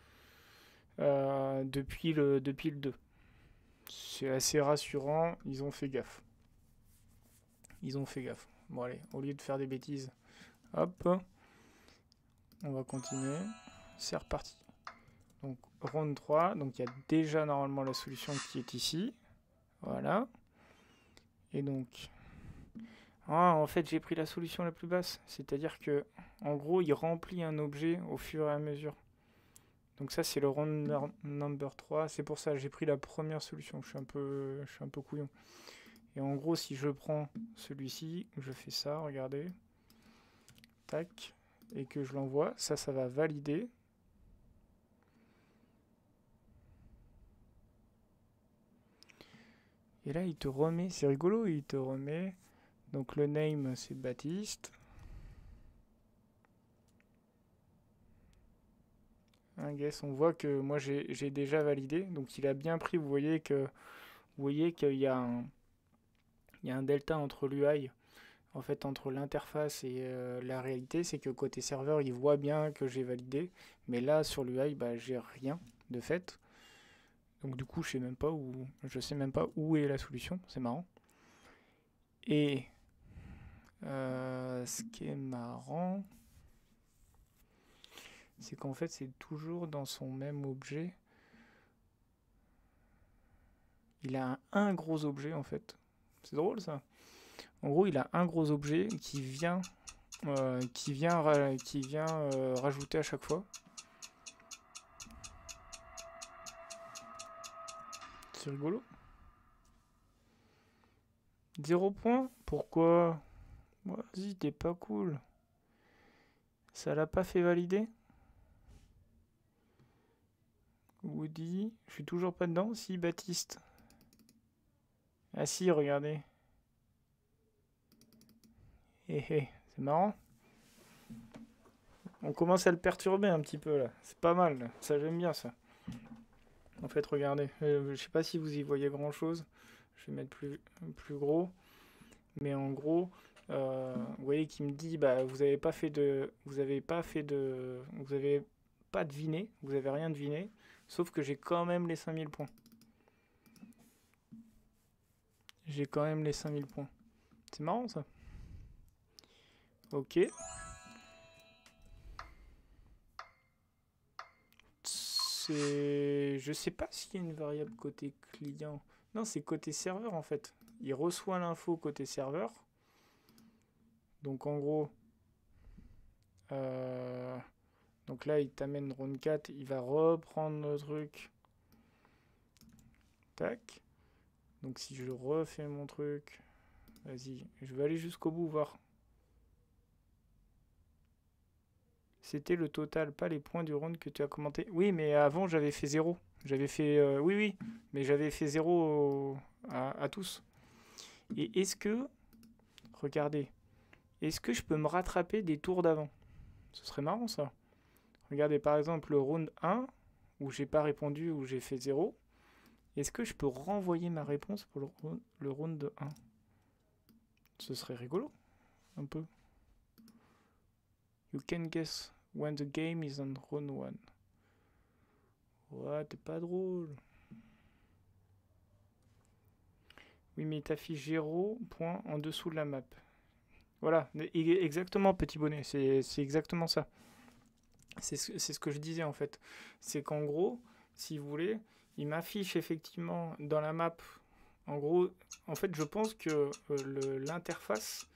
depuis le 2. C'est assez rassurant, ils ont fait gaffe. Ils ont fait gaffe. Bon allez, au lieu de faire des bêtises, hop, on va continuer. C'est reparti. Donc round 3, donc il y a déjà normalement la solution qui est ici. Voilà. Et donc... Ah, en fait j'ai pris la solution la plus basse. C'est-à-dire que, en gros, il remplit un objet au fur et à mesure. Donc ça c'est le round number 3. C'est pour ça que j'ai pris la première solution. Je suis un peu couillon. Et en gros, si je prends celui-ci, je fais ça, regardez. Tac. Et que je l'envoie, ça va valider. Et là, il te remet, c'est rigolo, il te remet. Donc le name, c'est Baptiste. Un guess, on voit que moi j'ai déjà validé. Donc il a bien pris, vous voyez qu'il y a un delta entre l'UI, en fait entre l'interface et la réalité. C'est que côté serveur, il voit bien que j'ai validé. Mais là, sur l'UI, bah, j'ai rien de fait. Donc du coup, je sais même pas où est la solution. C'est marrant. Et ce qui est marrant, c'est qu'en fait, c'est toujours dans son même objet. Il a un gros objet, en fait. C'est drôle, ça. En gros, il a un gros objet qui vient rajouter à chaque fois. C'est rigolo. 0 point? Pourquoi? Vas-y, t'es pas cool. Ça l'a pas fait valider? Woody, je suis toujours pas dedans. Si, Baptiste. Ah si, regardez. C'est marrant. On commence à le perturber un petit peu là. C'est pas mal, là. Ça j'aime bien ça. En fait, regardez. Je sais pas si vous y voyez grand chose. Je vais mettre plus gros. Mais en gros, vous voyez qu'il me dit bah vous avez pas deviné, vous avez rien deviné, sauf que j'ai quand même les 5000 points. J'ai quand même les 5000 points. C'est marrant ça. Ok. Je sais pas s'il y a une variable côté client. Non, c'est côté serveur en fait. Il reçoit l'info côté serveur. Donc en gros, donc là il t'amène round 4, il va reprendre le truc. Tac. Donc si je refais mon truc, vas-y, je vais aller jusqu'au bout voir. C'était le total, pas les points du round que tu as commenté. Oui, mais avant j'avais fait 0. J'avais fait... oui, mais j'avais fait 0 à tous. Et est-ce que... Regardez. Est-ce que je peux me rattraper des tours d'avant? Ce serait marrant ça. Regardez par exemple le round 1, où j'ai pas répondu, où j'ai fait 0. Est-ce que je peux renvoyer ma réponse pour le round de 1? Ce serait rigolo, un peu. You can guess when the game is on round 1. Ouais, t'es pas drôle. Oui, mais t'affiches 0 point en dessous de la map. Voilà, exactement, petit bonnet, c'est exactement ça. C'est ce que je disais en fait. C'est qu'en gros, si vous voulez, il m'affiche effectivement dans la map. En gros, en fait, je pense que l'interface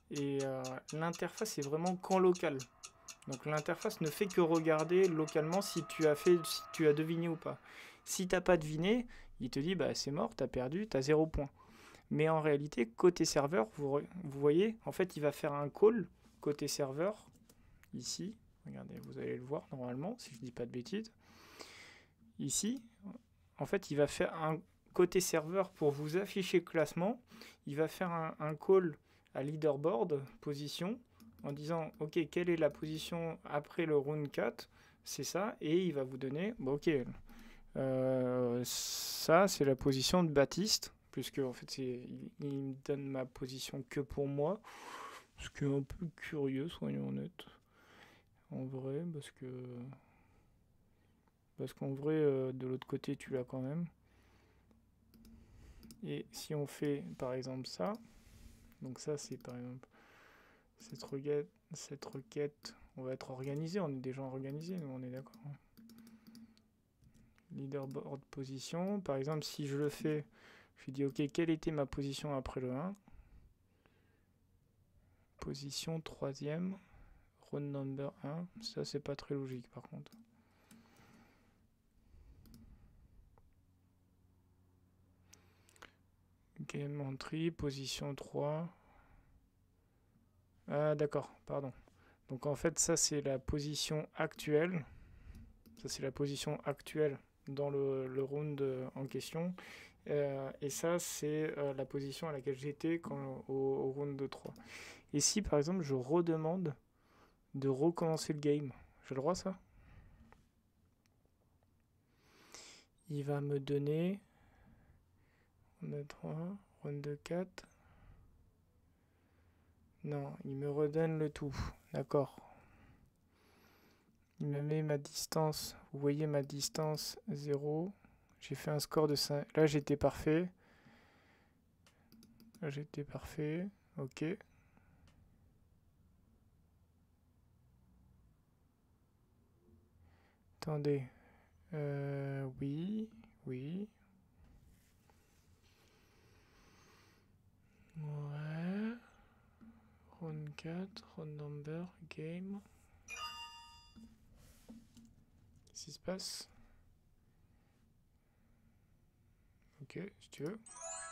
est vraiment qu'en local. Donc l'interface ne fait que regarder localement si tu as deviné ou pas. Si t'as pas deviné, il te dit bah c'est mort, t'as perdu, t'as 0 point. Mais en réalité, côté serveur, vous voyez, en fait, il va faire un call côté serveur ici. Regardez, vous allez le voir normalement, si je dis pas de bêtises. Ici, en fait, il va faire un côté serveur pour vous afficher le classement. Il va faire un call à leaderboard, position, en disant ok, quelle est la position après le round 4, c'est ça, et il va vous donner bon, ok, ça c'est la position de Baptiste, puisque en fait il me donne ma position que pour moi, ce qui est un peu curieux, soyons honnêtes, en vrai, parce qu'en vrai de l'autre côté tu l'as quand même. Et si on fait par exemple ça, donc ça c'est par exemple cette requête, on va être organisé, on est déjà organisé, nous on est d'accord. Leaderboard position, par exemple si je le fais, je dis ok, quelle était ma position après le 1, position 3ème, round number 1, ça c'est pas très logique par contre. Game entry, position 3. Ah d'accord, pardon. Donc en fait ça c'est la position actuelle. Ça c'est la position actuelle dans le round en question. Et ça c'est la position à laquelle j'étais au round 3. Et si par exemple je redemande de recommencer le game, j'ai le droit à ça? Il va me donner round 3, round 4. Non, il me redonne le tout. D'accord. Il me met ma distance. Vous voyez ma distance 0. J'ai fait un score de 5. Là, j'étais parfait. Là, j'étais parfait. Ok. Attendez. Oui. Oui. Ouais. Round 4. Round number. Game. Qu'est-ce qui se passe? Ok, si tu veux.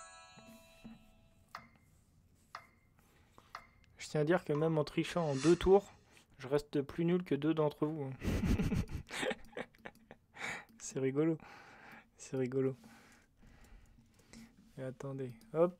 Je tiens à dire que même en trichant en 2 tours, je reste plus nul que 2 d'entre vous. C'est rigolo. C'est rigolo. Et attendez, hop.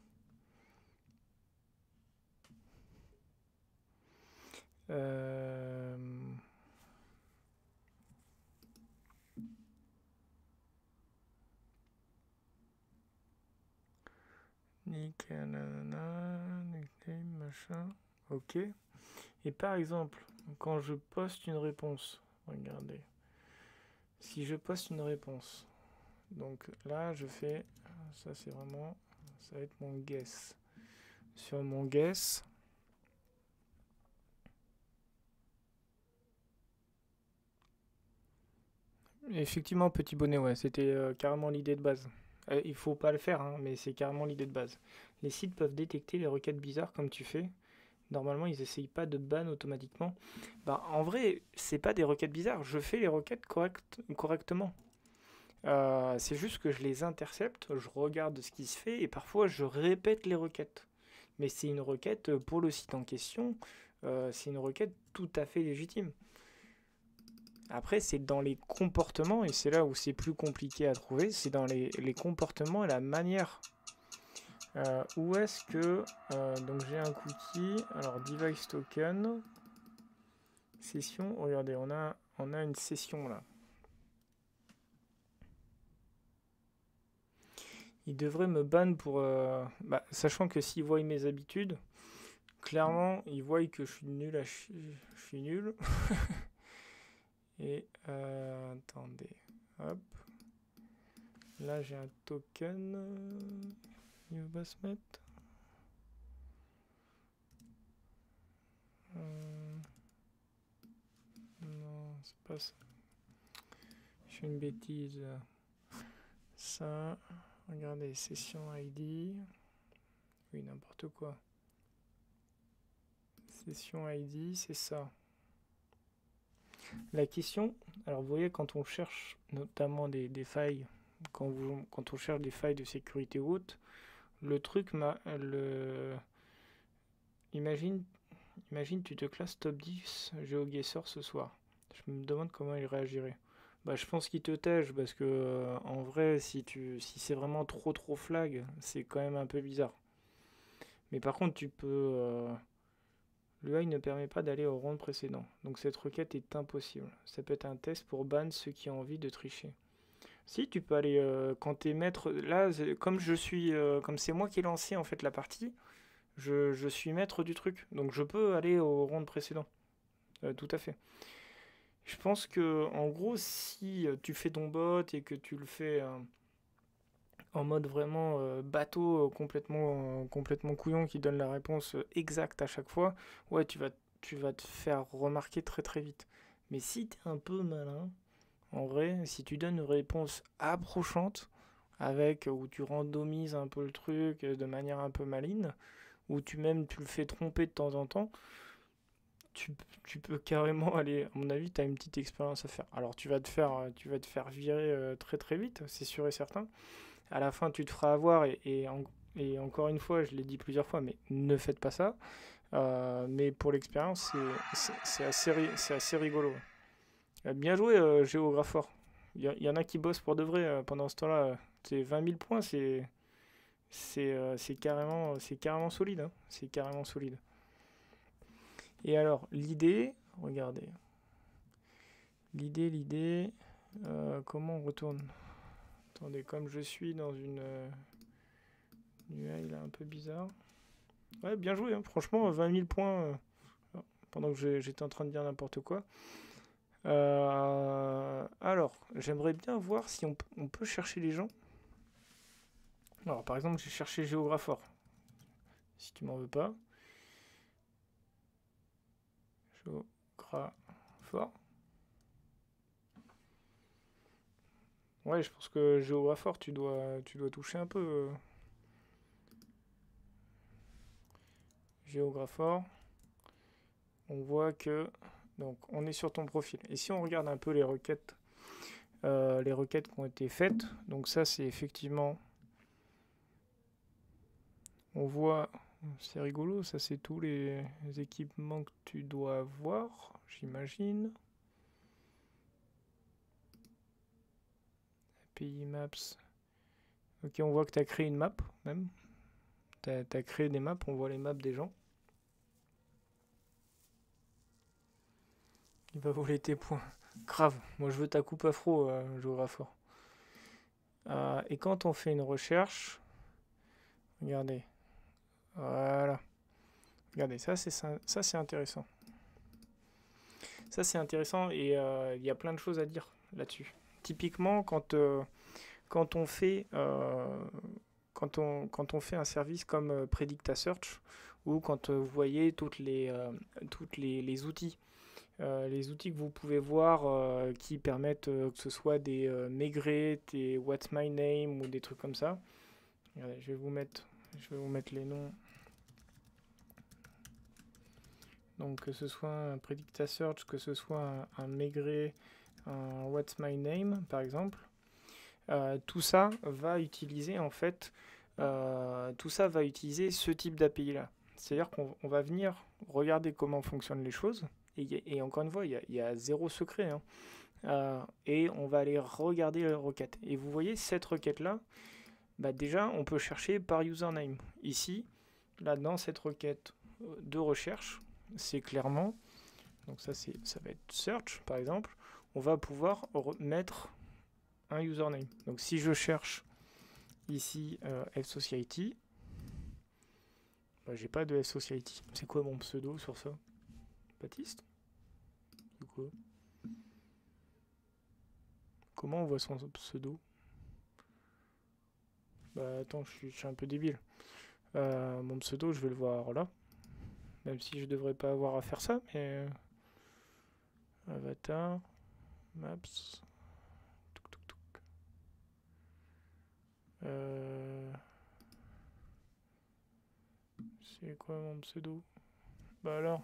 Nickel, nickname, machin. Ok. Et par exemple, quand je poste une réponse, regardez. Si je poste une réponse, donc là je fais, ça c'est vraiment, ça va être mon guess. Sur mon guess, effectivement petit bonnet, ouais, c'était carrément l'idée de base. Il faut pas le faire, hein, mais c'est carrément l'idée de base. Les sites peuvent détecter les requêtes bizarres comme tu fais. Normalement, ils essayent pas de ban automatiquement. Bah, en vrai, c'est pas des requêtes bizarres. Je fais les requêtes correctement. C'est juste que je les intercepte, je regarde ce qui se fait et parfois je répète les requêtes. Mais c'est une requête pour le site en question. C'est une requête tout à fait légitime. Après, c'est dans les comportements, et c'est là où c'est plus compliqué à trouver, c'est dans les comportements et la manière. Où est-ce que... donc j'ai un cookie, alors device token, session, regardez, on a une session là. Il devrait me ban pour... sachant que s'il voit mes habitudes, clairement, il voit que je suis nul je suis nul. Et attendez, hop. Là j'ai un token. il va pas se mettre. Non, c'est pas ça. Je fais une bêtise. Ça, regardez, session ID. Oui, n'importe quoi. Session ID, c'est ça. La question, alors vous voyez, quand on cherche notamment des failles, quand on cherche des failles de sécurité haute, le truc imagine tu te classes top 10 GeoGuessr ce soir. Je me demande comment il réagirait. Bah, je pense qu'il te tège parce que en vrai, si c'est vraiment trop flag, c'est quand même un peu bizarre. Mais par contre, tu peux. Le high ne permet pas d'aller au round précédent, donc cette requête est impossible. Ça peut être un test pour ban ceux qui ont envie de tricher. Si, tu peux aller quand t'es maître. Là, comme comme c'est moi qui ai lancé en fait la partie, je suis maître du truc, donc je peux aller au round précédent. Tout à fait. Je pense que en gros, si tu fais ton bot et que tu le fais en mode vraiment bateau, complètement couillon, qui donne la réponse exacte à chaque fois, ouais, tu vas te faire remarquer très vite. Mais si tu es un peu malin, en vrai, si tu donnes une réponse approchante, où tu randomises un peu le truc de manière un peu maligne, ou tu le fais tromper de temps en temps, tu peux carrément aller, à mon avis, tu as une petite expérience à faire. Alors tu vas te faire virer très vite, c'est sûr et certain. À la fin, tu te feras avoir, et encore une fois, je l'ai dit plusieurs fois, mais ne faites pas ça. Mais pour l'expérience, c'est assez rigolo. Bien joué, Géographore. Il y en a qui bossent pour de vrai pendant ce temps-là. C'est 20 000 points, c'est carrément solide, hein. C'est carrément solide. Et alors, l'idée, regardez. L'idée, comment on retourne? Attendez, comme je suis dans une UI là un peu bizarre. Ouais, bien joué, hein. Franchement, 20 000 points pendant que j'étais en train de dire n'importe quoi. Alors, j'aimerais bien voir si on peut chercher les gens. Alors, par exemple, j'ai cherché Géographore. Si tu m'en veux pas. Géographore. Ouais, je pense que Géographore, tu dois toucher un peu. Géographore. On voit que. Donc, on est sur ton profil. Et si on regarde un peu les requêtes qui ont été faites, donc ça, c'est effectivement. On voit. C'est rigolo, ça, c'est tous les équipements que tu dois avoir, j'imagine. API Maps. Ok, on voit que tu as créé une map, même. Tu as créé des maps, on voit les maps des gens. Il va voler tes points. Grave, moi je veux ta coupe afro, Géographore. Et quand on fait une recherche, regardez. Voilà. Regardez, ça c'est intéressant. Ça c'est intéressant et il y a plein de choses à dire là-dessus. Typiquement, quand on fait un service comme Predicta Search, ou quand vous voyez toutes les outils. Les outils que vous pouvez voir qui permettent que ce soit des Maigret, des What's My Name ou des trucs comme ça. Regardez, je vais vous mettre les noms. Donc que ce soit un Predicta Search, que ce soit un Maigret, un What's My Name par exemple. Tout ça va utiliser en fait, ce type d'API là. C'est-à-dire qu'on va venir regarder comment fonctionnent les choses. Et encore une fois, il y a zéro secret, hein. Et on va aller regarder la requête. Et vous voyez, cette requête-là, bah déjà, on peut chercher par username. Ici, là, dans cette requête de recherche, c'est clairement, donc ça va être search, par exemple, on va pouvoir mettre un username. Donc si je cherche ici F-Society, bah, j'ai pas de F-Society. C'est quoi mon pseudo sur ça? Baptiste? C'est quoi? Comment on voit son pseudo? Bah attends, je suis un peu débile. Mon pseudo, je vais le voir là. Même si je devrais pas avoir à faire ça, mais... Avatar, Maps... Touc, touc, touc. C'est quoi mon pseudo? Bah alors...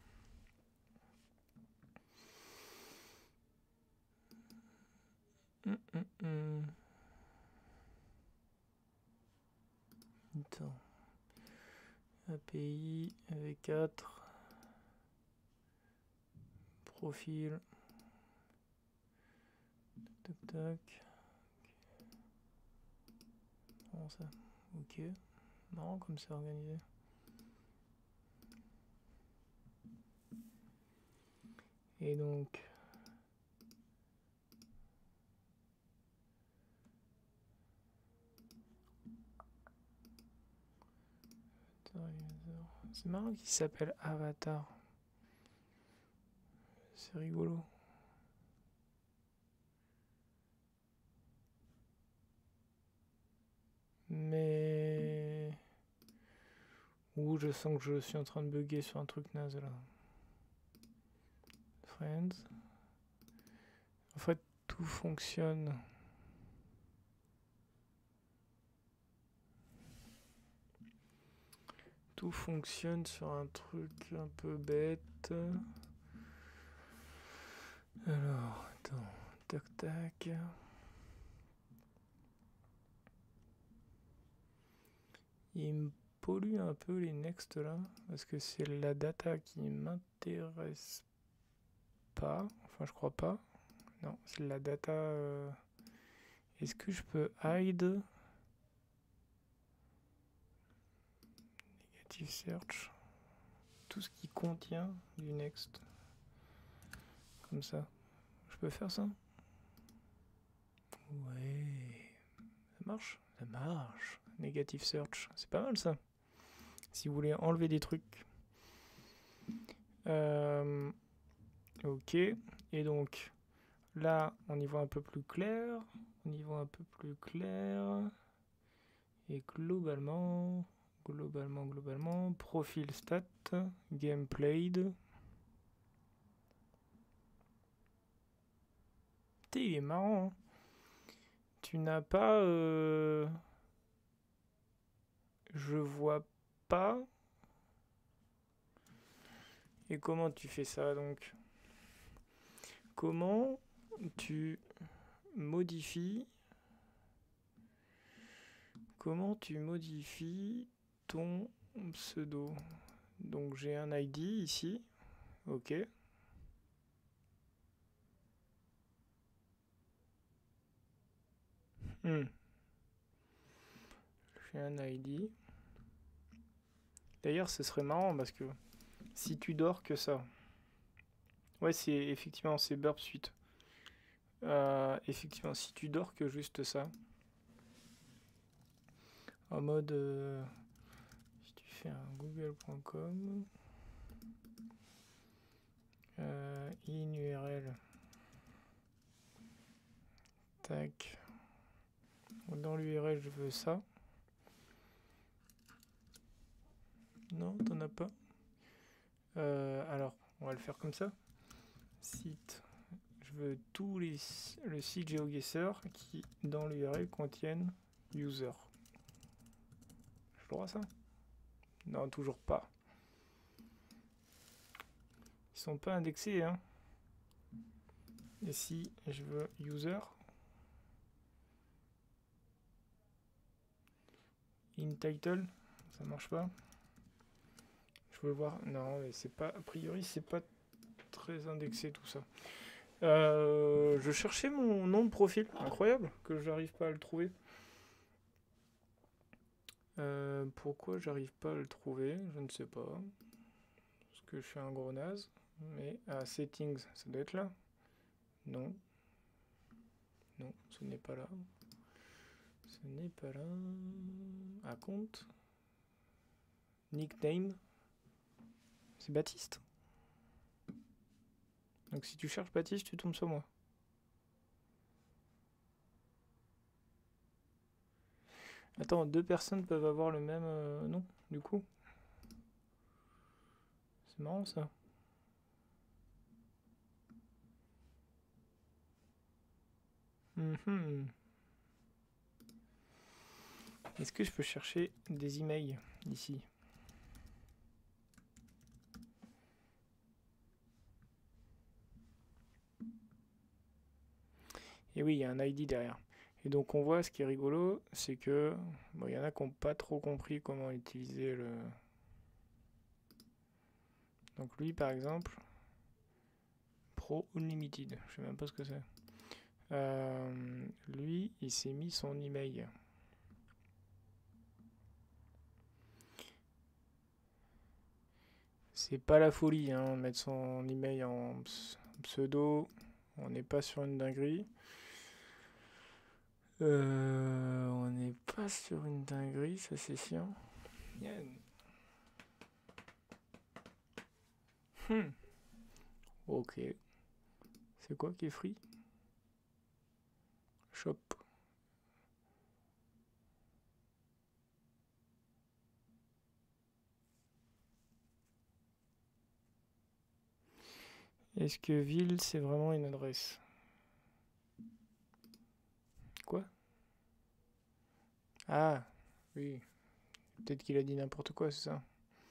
Attends. API, V4... Profil... Tac tac... Comment ça? Ok. Marrant comme c'est organisé. Et donc... C'est marrant qu'il s'appelle Avatar. C'est rigolo. Mais... Ouh, je sens que je suis en train de bugger sur un truc naze là. Friends. En fait, tout fonctionne. Tout fonctionne sur un truc un peu bête. Alors, attends. Tac tac. Il me pollue un peu les next là. Parce que c'est la data qui m'intéresse pas. Enfin, je crois pas. Non, c'est la data... Est-ce que je peux hide Negative search. Tout ce qui contient du next. Comme ça. Je peux faire ça? Ouais. Ça marche? Ça marche. Negative search. C'est pas mal ça. Si vous voulez enlever des trucs. Ok. Et donc, là, on y voit un peu plus clair. On y voit un peu plus clair. Et globalement, profil stat, game played. Il est marrant. Hein. Tu n'as pas... Je vois pas. Et comment tu fais ça donc? Comment tu modifies ton pseudo? Donc j'ai un ID ici. Ok. J'ai un ID. D'ailleurs, ce serait marrant parce que si tu dors que ça. Ouais, c'est effectivement, c'est Burp Suite. Effectivement, si tu dors que juste ça. En mode... si tu fais un google.com. In URL. Tac. Dans l'URL, je veux ça. Non, t'en as pas. Alors, on va le faire comme ça. Site. Je veux tous le site GeoGuessr qui, dans l'URL, contiennent user. J'ai le droit à ça? Non, toujours pas. Ils sont pas indexés, hein. Et si je veux user, in title, ça marche pas. Je veux voir. Non, mais c'est pas. A priori, c'est pas très indexé tout ça. Je cherchais mon nom de profil, incroyable que j'arrive pas à le trouver. Pourquoi j'arrive pas à le trouver? Je ne sais pas. Parce que je suis un gros naze. Mais settings, ça doit être là. Non. Non, ce n'est pas là. Ce n'est pas là. À compte. Nickname. C'est Baptiste. Donc si tu cherches Baptiste, tu tombes sur moi. Attends, deux personnes peuvent avoir le même nom, du coup. C'est marrant ça. Mhm. Est-ce que je peux chercher des emails ici? Et oui, il y a un ID derrière. Et donc on voit, ce qui est rigolo, c'est que bon, y en a qui n'ont pas trop compris comment utiliser le... Donc lui par exemple, Pro Unlimited, je sais même pas ce que c'est. Lui, il s'est mis son email. C'est pas la folie, hein, mettre son email en pseudo, on n'est pas sur une dinguerie. On n'est pas sur une dinguerie, ça c'est sûr. Ok. C'est quoi qui est free? Shop. Est-ce que ville c'est vraiment une adresse? Quoi? Ah, oui. Peut-être qu'il a dit n'importe quoi, c'est ça.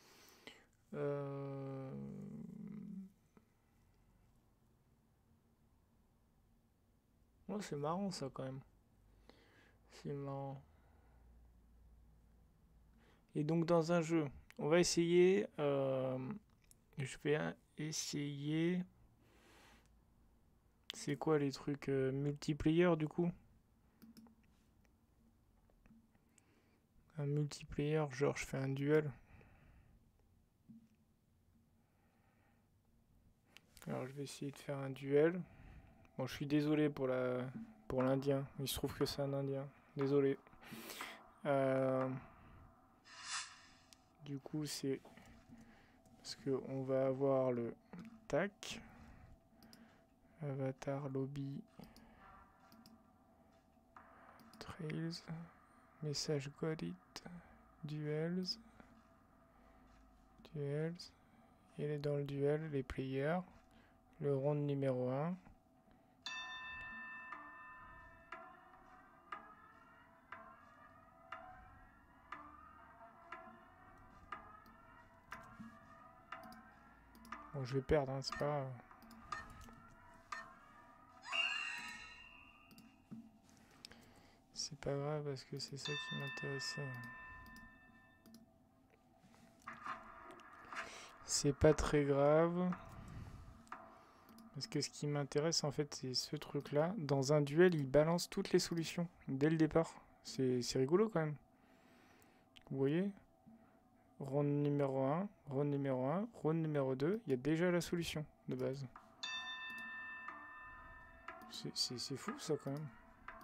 Oh, c'est marrant ça quand même. C'est marrant. Et donc dans un jeu, on va essayer. Je vais essayer. C'est quoi les trucs multiplayer du coup? Un multiplayer, genre je fais un duel. Alors je vais essayer de faire un duel. Bon, je suis désolé pour l'Indien. Il se trouve que c'est un Indien. Désolé. Du coup, c'est parce que on va avoir le tac, avatar lobby, trails, message got it, duels, et dans le duel, les players, le round numéro 1. Bon, je vais perdre, hein, c'est pas grave. C'est pas grave parce que c'est ça qui m'intéressait. C'est pas très grave. Parce que ce qui m'intéresse en fait, c'est ce truc-là. Dans un duel, il balance toutes les solutions dès le départ. C'est rigolo quand même. Vous voyez? Round numéro 1, round numéro 1, round numéro 2, il y a déjà la solution de base. C'est fou ça quand même.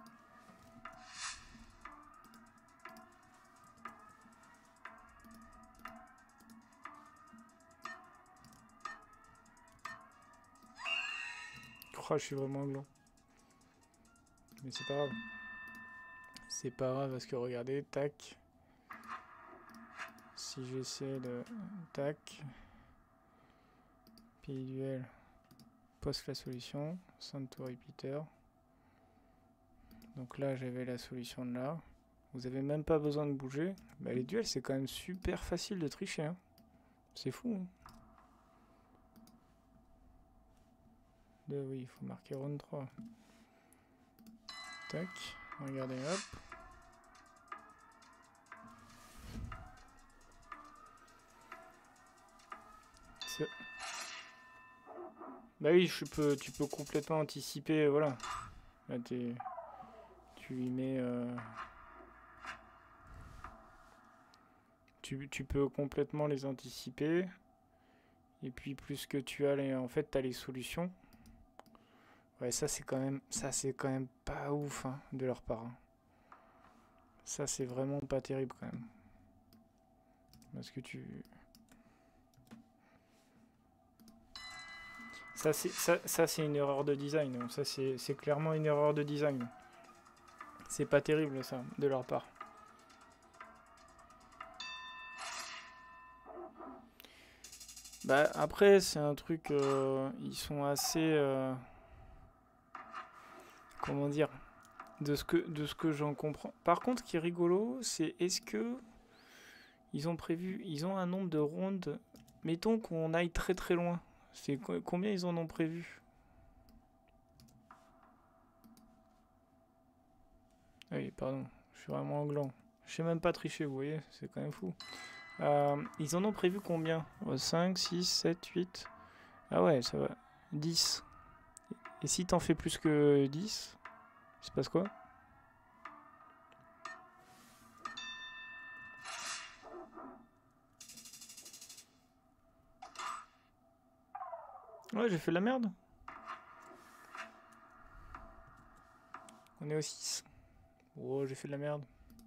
Oh, je suis vraiment gland. Mais c'est pas grave. C'est pas grave parce que regardez, tac. Si j'essaie de... Tac. Pays duel. Poste la solution. Send to repeater. Donc là, j'avais la solution de là. Vous avez même pas besoin de bouger. Bah, les duels, c'est quand même super facile de tricher. Hein. C'est fou. Hein. Oui, il faut marquer round 3. Tac. Regardez, hop. Bah oui, tu peux complètement anticiper, voilà. Là, tu lui mets... tu peux complètement les anticiper. Et puis plus que tu as les... En fait, tu as les solutions. Ouais, ça c'est quand même pas ouf hein, de leur part. Hein. Ça c'est vraiment pas terrible quand même. Parce que tu... Ça c'est une erreur de design. Ça c'est clairement une erreur de design. C'est pas terrible ça, de leur part. Bah, après, c'est un truc... ils sont assez... comment dire? De ce que j'en comprends. Par contre, ce qui est rigolo, c'est est-ce que... Ils ont prévu... Ils ont un nombre de rondes... Mettons qu'on aille très très loin. C'est combien ils en ont prévu? Ah oui, pardon. Je suis vraiment anglant. Je sais même pas tricher, vous voyez? C'est quand même fou. Ils en ont prévu combien? 5, 6, 7, 8. Ah ouais, ça va. 10. Et si t'en fais plus que 10, il se passe quoi? Ouais, j'ai fait de la merde. On est au 6. Oh, j'ai fait de la merde.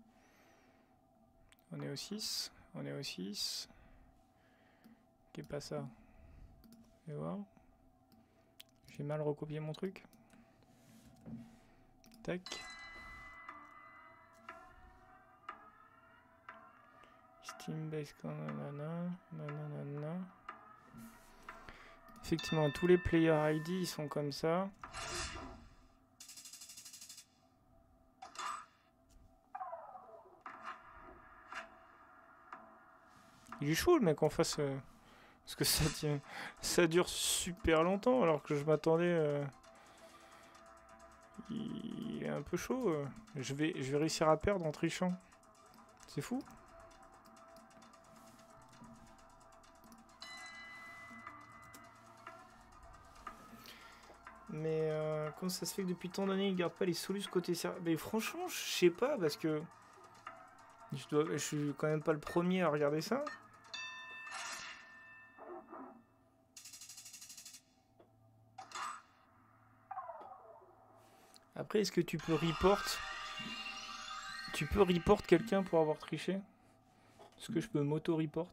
On est au 6. On est au 6. Qu'est pas ça? Fais voir. J'ai mal recopié mon truc. Tac. Steam base nanana, nanana. Effectivement, tous les player ID ils sont comme ça. Il est chaud le mec en face. Parce que ça tient, ça dure super longtemps alors que je m'attendais. Il est un peu chaud. Je vais réussir à perdre en trichant. C'est fou. Mais comment ça se fait que depuis tant d'années ils gardent pas les solus côté serveur? Mais franchement, je sais pas parce que je suis quand même pas le premier à regarder ça. Après, est-ce que tu peux report? Tu peux report quelqu'un pour avoir triché? Est-ce que je peux m'auto-report?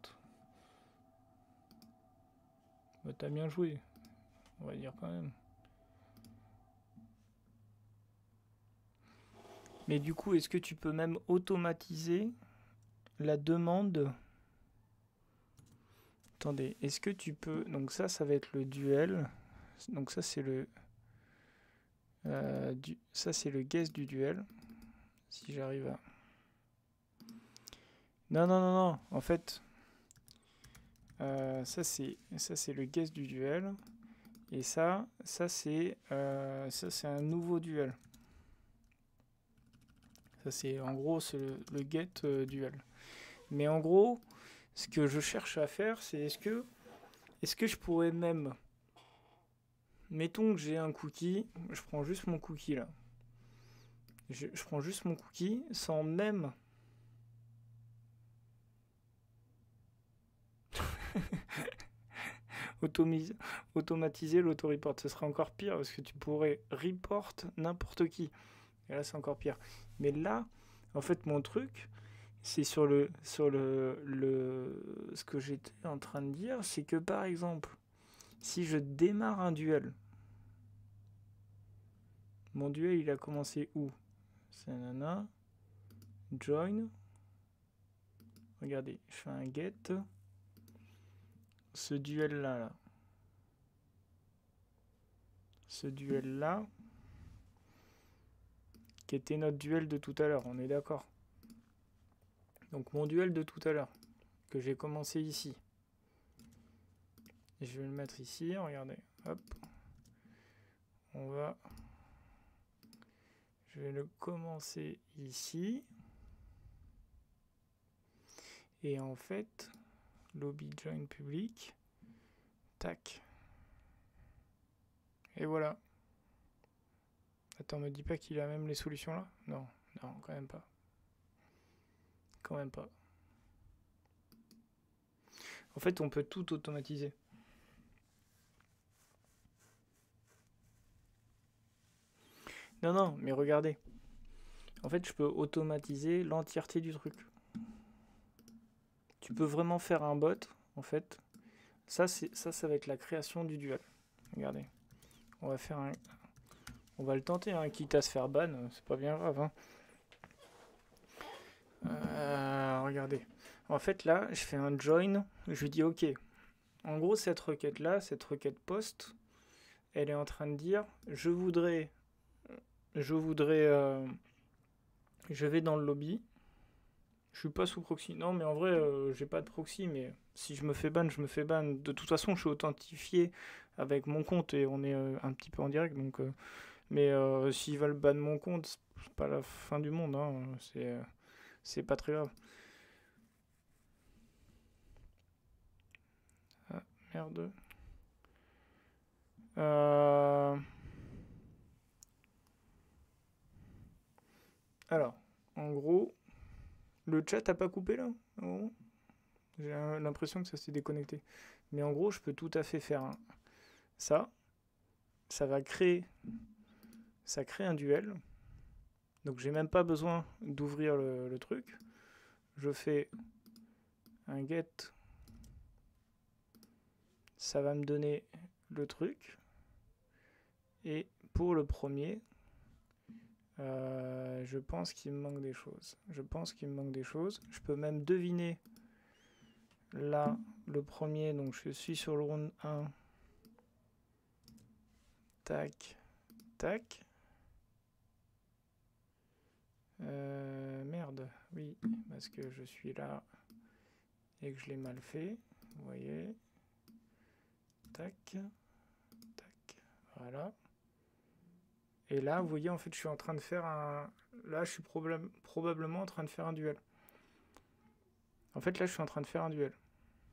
Bah, t'as bien joué, on va dire quand même. Mais du coup, est-ce que tu peux même automatiser la demande? Attendez, est-ce que tu peux... Donc ça va être le duel. Donc ça, c'est le... Ça, c'est le guess du duel. Si j'arrive à... Non, non, non, non. En fait, ça, c'est le guess du duel. Et ça c'est un nouveau duel. Ça, c'est en gros, c'est le get duel. Mais en gros, ce que je cherche à faire, c'est est-ce que je pourrais même... Mettons que j'ai un cookie, je prends juste mon cookie là. Je prends juste mon cookie sans même... automatiser l'auto-report. Ce serait encore pire parce que tu pourrais report n'importe qui. Et là, c'est encore pire. Mais là, en fait, mon truc, c'est sur ce que j'étais en train de dire, c'est que par exemple, si je démarre un duel, mon duel, il a commencé où? C'est nana. Join. Regardez, je fais un get. Ce duel-là, là. Ce duel-là, qui était notre duel de tout à l'heure, on est d'accord. Donc mon duel de tout à l'heure, que j'ai commencé ici. Je vais le mettre ici, regardez. Hop. Je vais le commencer ici. Et en fait, lobby join public. Tac. Et voilà. Attends, me dis pas qu'il a même les solutions là? Non, non, quand même pas. Quand même pas. En fait, on peut tout automatiser. Non, non, mais regardez. En fait, je peux automatiser l'entièreté du truc. Tu peux vraiment faire un bot, en fait. Ça va être la création du duel. Regardez. On va faire un... On va le tenter, hein, quitte à se faire ban, c'est pas bien grave. Hein. Regardez. En fait, là, je fais un join. Je lui dis OK. En gros, cette requête-là, cette requête post, elle est en train de dire je vais dans le lobby. Je suis pas sous proxy. Non, mais en vrai, j'ai pas de proxy, mais si je me fais ban, je me fais ban. De toute façon, je suis authentifié avec mon compte et on est un petit peu en direct. Donc, mais s'ils veulent ban mon compte, c'est pas la fin du monde. Hein. C'est pas très grave. Ah, merde. Alors, en gros, le chat a pas coupé là? Oh. J'ai l'impression que ça s'est déconnecté. Mais en gros, je peux tout à fait faire ça. Ça va créer, ça crée un duel. Donc j'ai même pas besoin d'ouvrir le truc. Je fais un get. Ça va me donner le truc. Et pour le premier, je pense qu'il me manque des choses. Je peux même deviner là le premier. Donc je suis sur le round 1. Tac, tac. Merde, oui, parce que je suis là et que je l'ai mal fait. Vous voyez. Tac, tac, voilà. Et là, vous voyez, en fait, je suis en train de faire un... Là, je suis probablement en train de faire un duel. En fait, là, je suis en train de faire un duel.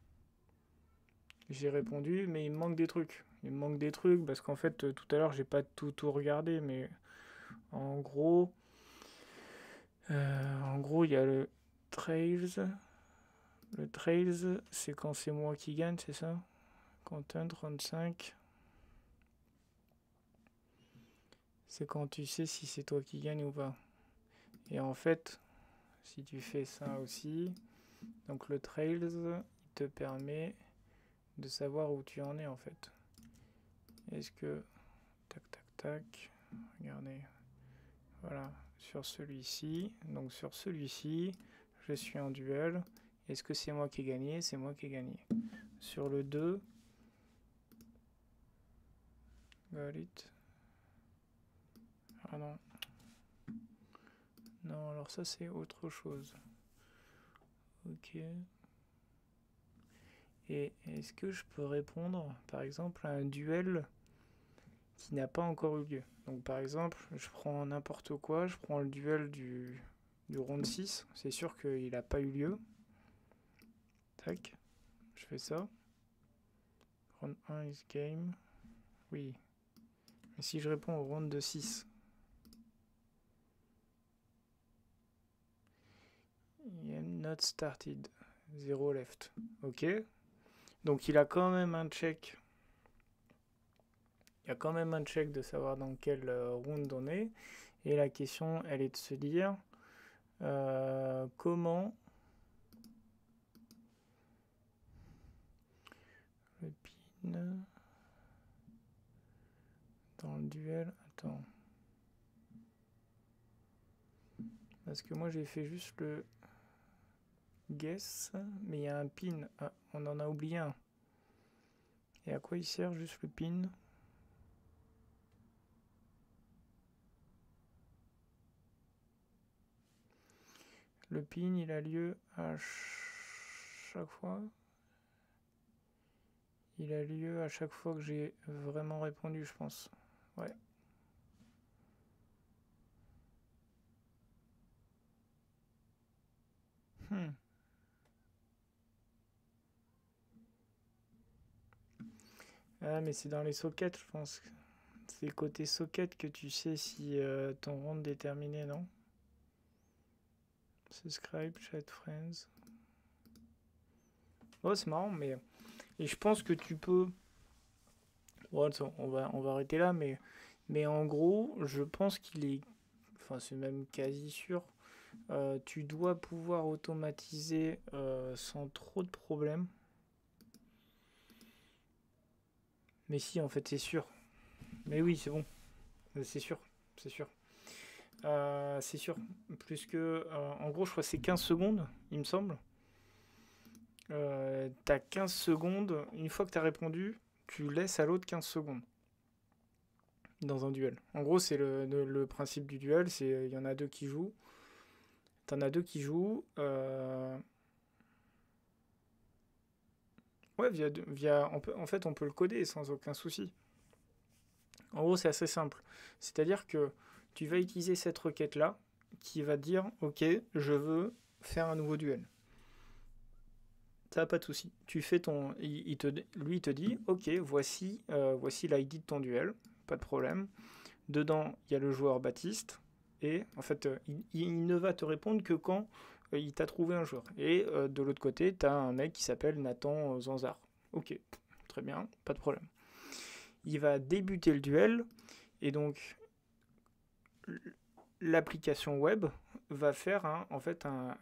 J'ai répondu, mais il me manque des trucs. Il me manque des trucs parce qu'en fait, tout à l'heure, j'ai pas tout regardé, mais en gros, il y a le Trails. Le Trails, c'est quand c'est moi qui gagne, c'est ça? Content 35. C'est quand tu sais si c'est toi qui gagne ou pas. Et en fait, si tu fais ça aussi, donc le Trails, il te permet de savoir où tu en es en fait. Est-ce que... Tac, tac, tac. Regardez. Voilà. Sur celui-ci. Donc sur celui-ci, je suis en duel. Est-ce que c'est moi qui ai gagné? C'est moi qui ai gagné. Sur le 2... Got it. Ah non. Non, alors ça c'est autre chose. Ok. Et est-ce que je peux répondre, par exemple, à un duel qui n'a pas encore eu lieu? Donc par exemple, je prends n'importe quoi, je prends le duel du round 6, c'est sûr qu'il n'a pas eu lieu. Tac, je fais ça. Round 1 is game. Oui. Mais si je réponds au round de 6, I am not started. 0 left. Ok. Donc il a quand même un check. Il y a quand même un check de savoir dans quel round on est. Et la question, elle est de se dire comment le pin dans le duel. Attends. Parce que moi j'ai fait juste le guess, mais il y a un pin. Ah, on en a oublié un. Et à quoi il sert juste le pin? Le pin, il a lieu à chaque fois. Il a lieu à chaque fois que j'ai vraiment répondu, je pense. Ouais. Ah, mais c'est dans les sockets, je pense. C'est côté socket que tu sais si ton round est terminé, non? Subscribe, chat, friends. Oh, c'est marrant, mais... Et je pense que tu peux... Bon, on va arrêter là, mais en gros, je pense qu'il est... Enfin, c'est même quasi sûr. Tu dois pouvoir automatiser sans trop de problèmes. Mais si, en fait, c'est sûr. Mais oui, c'est bon. C'est sûr. C'est sûr. C'est sûr. Plus que... en gros, je crois que c'est 15 secondes, il me semble. tu as 15 secondes. Une fois que tu as répondu, tu laisses à l'autre 15 secondes dans un duel. En gros, c'est le principe du duel, c'est il y en a deux qui jouent. T'en as deux qui jouent. Ouais, en fait, on peut le coder sans aucun souci. En gros, c'est assez simple. C'est-à-dire que tu vas utiliser cette requête-là qui va dire, ok, je veux faire un nouveau duel. Ça n'a pas de souci. Tu fais ton, lui il te dit, ok, voici l'ID de ton duel, pas de problème. Dedans, il y a le joueur Baptiste et en fait, il ne va te répondre que quand il t'a trouvé un joueur. Et de l'autre côté, tu as un mec qui s'appelle Nathan Zanzar. Ok, très bien, pas de problème. Il va débuter le duel et donc l'application web va faire en fait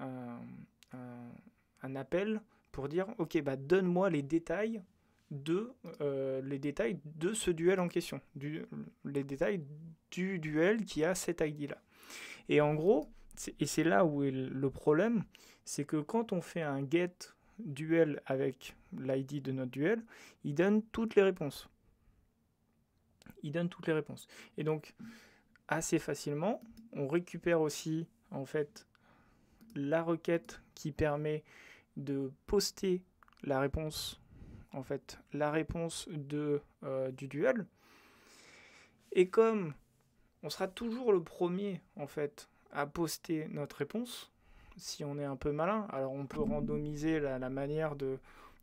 un appel pour dire ok, bah donne-moi les détails de ce duel en question, les détails du duel qui a cette ID là. Et en gros, et c'est là où est le problème, c'est que quand on fait un get duel avec l'ID de notre duel, il donne toutes les réponses. Il donne toutes les réponses. Et donc, assez facilement, on récupère aussi, en fait, la requête qui permet de poster la réponse, en fait, la réponse du duel. Et comme on sera toujours le premier, en fait, à poster notre réponse, si on est un peu malin. Alors on peut randomiser la manière de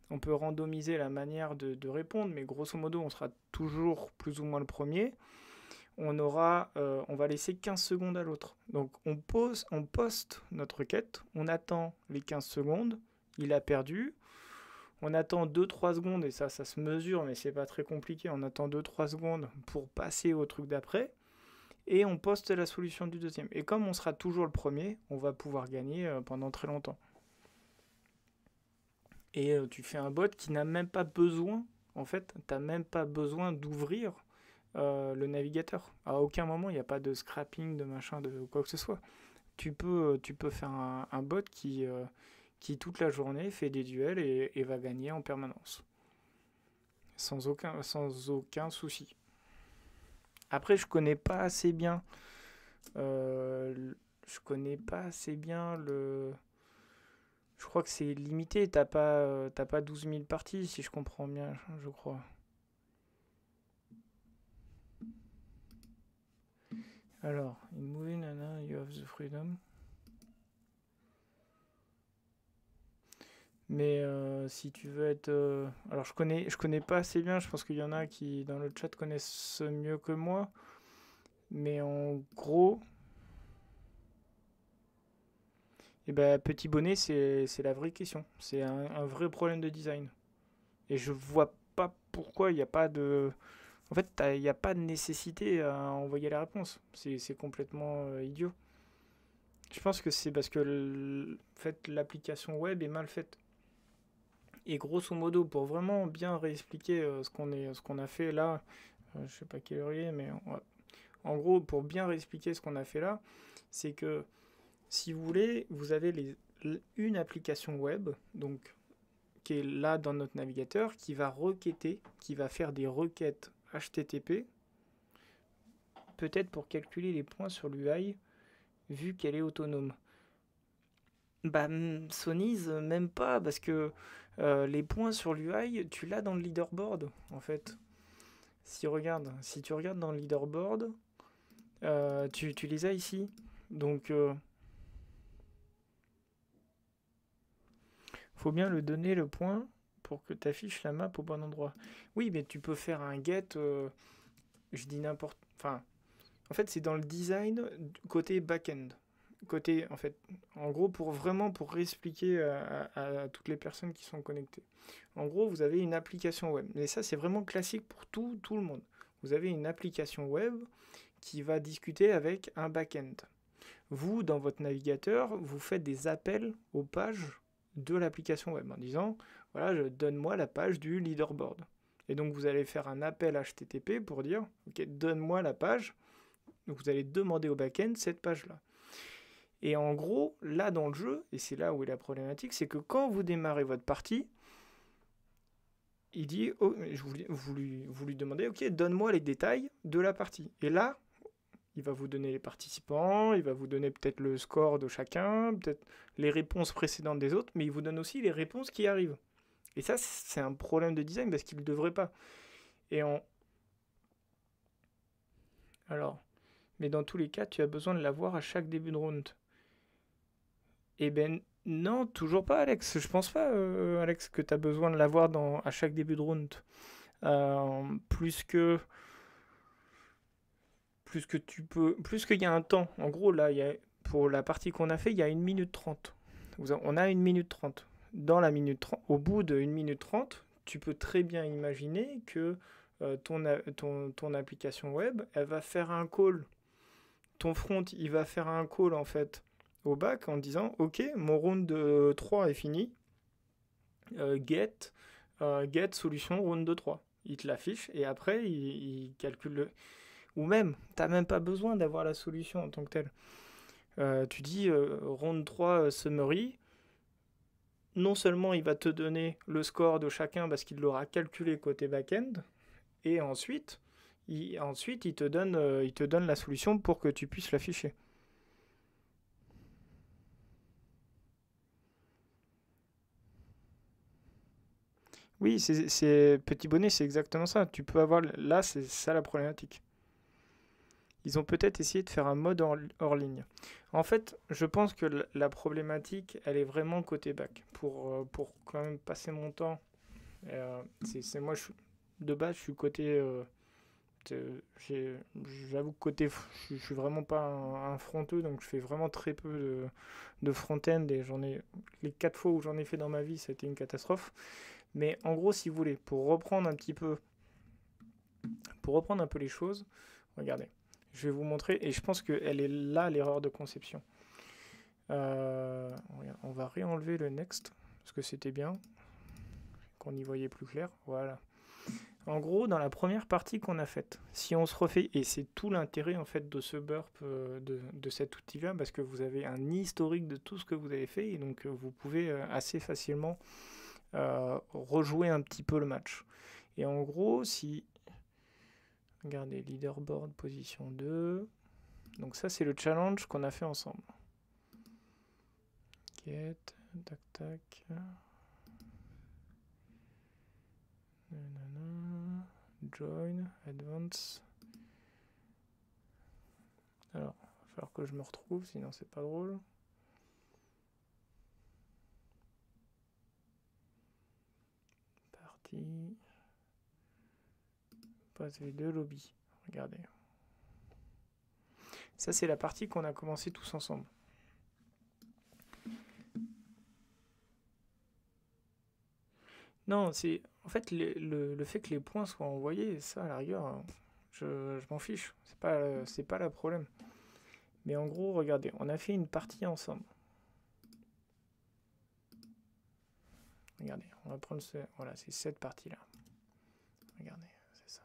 répondre, mais grosso modo on sera toujours plus ou moins le premier. On va laisser 15 secondes à l'autre. Donc on poste notre requête, on attend les 15 secondes, il a perdu. On attend 2-3 secondes, et ça se mesure, mais c'est pas très compliqué. On attend 2-3 secondes pour passer au truc d'après. Et on poste la solution du deuxième. Et comme on sera toujours le premier, on va pouvoir gagner pendant très longtemps. Et tu fais un bot qui n'a même pas besoin, en fait, tu n'as même pas besoin d'ouvrir le navigateur. À aucun moment, il n'y a pas de scrapping, de machin, de quoi que ce soit. Tu peux faire un bot qui toute la journée fait des duels et va gagner en permanence. Sans aucun souci. Après, je connais pas assez bien le. Je crois que c'est limité. T'as pas 12 000 parties, si je comprends bien, je crois. Alors, in movie, nana, you have the freedom. Mais si tu veux être. Alors, je connais pas assez bien. Je pense qu'il y en a qui, dans le chat, connaissent mieux que moi. Mais en gros. Et ben, petit bonnet, c'est la vraie question. C'est un vrai problème de design. Et je vois pas pourquoi il n'y a pas de. En fait, il n'y a pas de nécessité à envoyer la réponse. C'est complètement idiot. Je pense que c'est parce que en fait, l'application web est mal faite. Et grosso modo, pour vraiment bien réexpliquer ce qu'on a fait là, je sais pas quelle heure il est, mais en gros, pour bien réexpliquer ce qu'on a fait là, c'est que si vous voulez, vous avez une application web, donc qui est là dans notre navigateur, qui va requêter, qui va faire des requêtes HTTP, peut-être pour calculer les points sur l'UI, vu qu'elle est autonome. Bah, Sony's, même pas, parce que les points sur l'UI, tu l'as dans le leaderboard, en fait. Si tu regardes dans le leaderboard, tu les as ici. Donc, faut bien le donner le point pour que tu affiches la map au bon endroit. Oui, mais tu peux faire un get, je dis n'importe. Enfin, en fait, c'est dans le design côté back-end. Côté, en fait, en gros, pour réexpliquer à toutes les personnes qui sont connectées. En gros, vous avez une application web. Mais ça, c'est vraiment classique pour tout le monde. Vous avez une application web qui va discuter avec un back-end. Vous, dans votre navigateur, vous faites des appels aux pages de l'application web en disant, voilà, donne-moi la page du leaderboard. Et donc, vous allez faire un appel HTTP pour dire, ok, donne-moi la page. Donc, vous allez demander au back-end cette page-là. Et en gros, là dans le jeu, et c'est là où est la problématique, c'est que quand vous démarrez votre partie, il dit, oh, vous lui demandez, ok, donne-moi les détails de la partie. Et là, il va vous donner les participants, il va vous donner peut-être le score de chacun, peut-être les réponses précédentes des autres, mais il vous donne aussi les réponses qui arrivent. Et ça, c'est un problème de design parce qu'il ne devrait pas. Et Alors, mais dans tous les cas, tu as besoin de l'avoir à chaque début de round. Eh ben non, toujours pas, Alex. Je pense pas, Alex, que tu as besoin de l'avoir à chaque début de round. Plus que tu peux, plus qu'il y a un temps. En gros, là, pour la partie qu'on a fait, il y a 1 minute 30. On a 1 minute 30. Dans la minute 30, au bout de 1 minute 30, tu peux très bien imaginer que ton application web, elle va faire un call. Ton front, il va faire un call en fait au back en disant ok, mon round de 3 est fini. Get solution round de 3. Il te l'affiche et après il calcule ou même, t'as même pas besoin d'avoir la solution en tant que telle. Tu dis round 3 summary. Non seulement il va te donner le score de chacun parce qu'il l'aura calculé côté back-end, et ensuite il te donne la solution pour que tu puisses l'afficher. Oui, Petit Bonnet, c'est exactement ça. Tu peux avoir. Là, c'est ça la problématique. Ils ont peut-être essayé de faire un mode hors ligne. En fait, je pense que la problématique, elle est vraiment côté back. Pour quand même passer mon temps, moi, de base, je suis côté. J'avoue que côté, je suis vraiment pas un fronteux, donc je fais vraiment très peu de front-end et les 4 fois où j'en ai fait dans ma vie, ça a été une catastrophe. Mais en gros, si vous voulez, pour reprendre un peu les choses, regardez, je vais vous montrer, et je pense qu'elle est là l'erreur de conception. On va réenlever le next, parce que c'était bien, qu'on y voyait plus clair, voilà. En gros, dans la première partie qu'on a faite, si on se refait, et c'est tout l'intérêt en fait de ce burp, de cet outil-là, parce que vous avez un historique de tout ce que vous avez fait, et donc vous pouvez assez facilement rejouer un petit peu le match. Et en gros, si... Regardez, leaderboard, position 2. Donc ça, c'est le challenge qu'on a fait ensemble. Get, tac, tac. Nanana, join, advance. Alors, il va falloir que je me retrouve, sinon c'est pas drôle. Partie. Passe V2, lobby. Regardez. Ça, c'est la partie qu'on a commencé tous ensemble. Non, c'est en fait le fait que les points soient envoyés, ça à la rigueur, je m'en fiche. C'est pas le problème. Mais en gros, regardez, on a fait une partie ensemble. Regardez, on va prendre voilà, c'est cette partie-là. Regardez, c'est ça.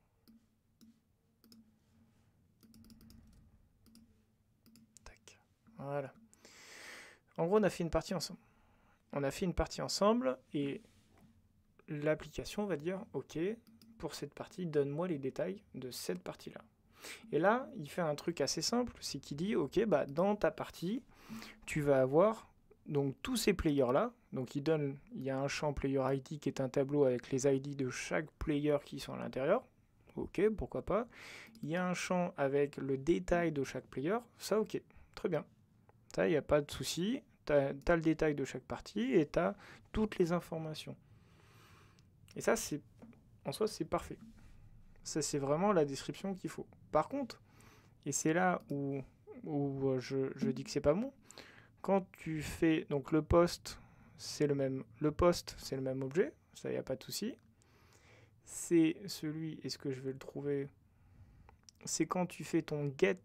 Tac. Voilà. En gros, on a fait une partie ensemble. On a fait une partie ensemble et l'application va dire ok, pour cette partie, donne-moi les détails de cette partie-là. Et là, il fait un truc assez simple, c'est qu'il dit ok, bah dans ta partie, tu vas avoir donc tous ces players-là. Donc il y a un champ player ID qui est un tableau avec les ID de chaque player qui sont à l'intérieur. Ok, pourquoi pas. Il y a un champ avec le détail de chaque player. Ça, ok, très bien. Ça, il n'y a pas de souci. Tu as le détail de chaque partie et tu as toutes les informations. Et ça, en soi, c'est parfait. Ça, c'est vraiment la description qu'il faut. Par contre, et c'est là où je dis que c'est pas bon, quand tu fais donc le post, c'est le même objet, ça y a pas de souci. C'est celui, est-ce que je vais le trouver? C'est quand tu fais ton get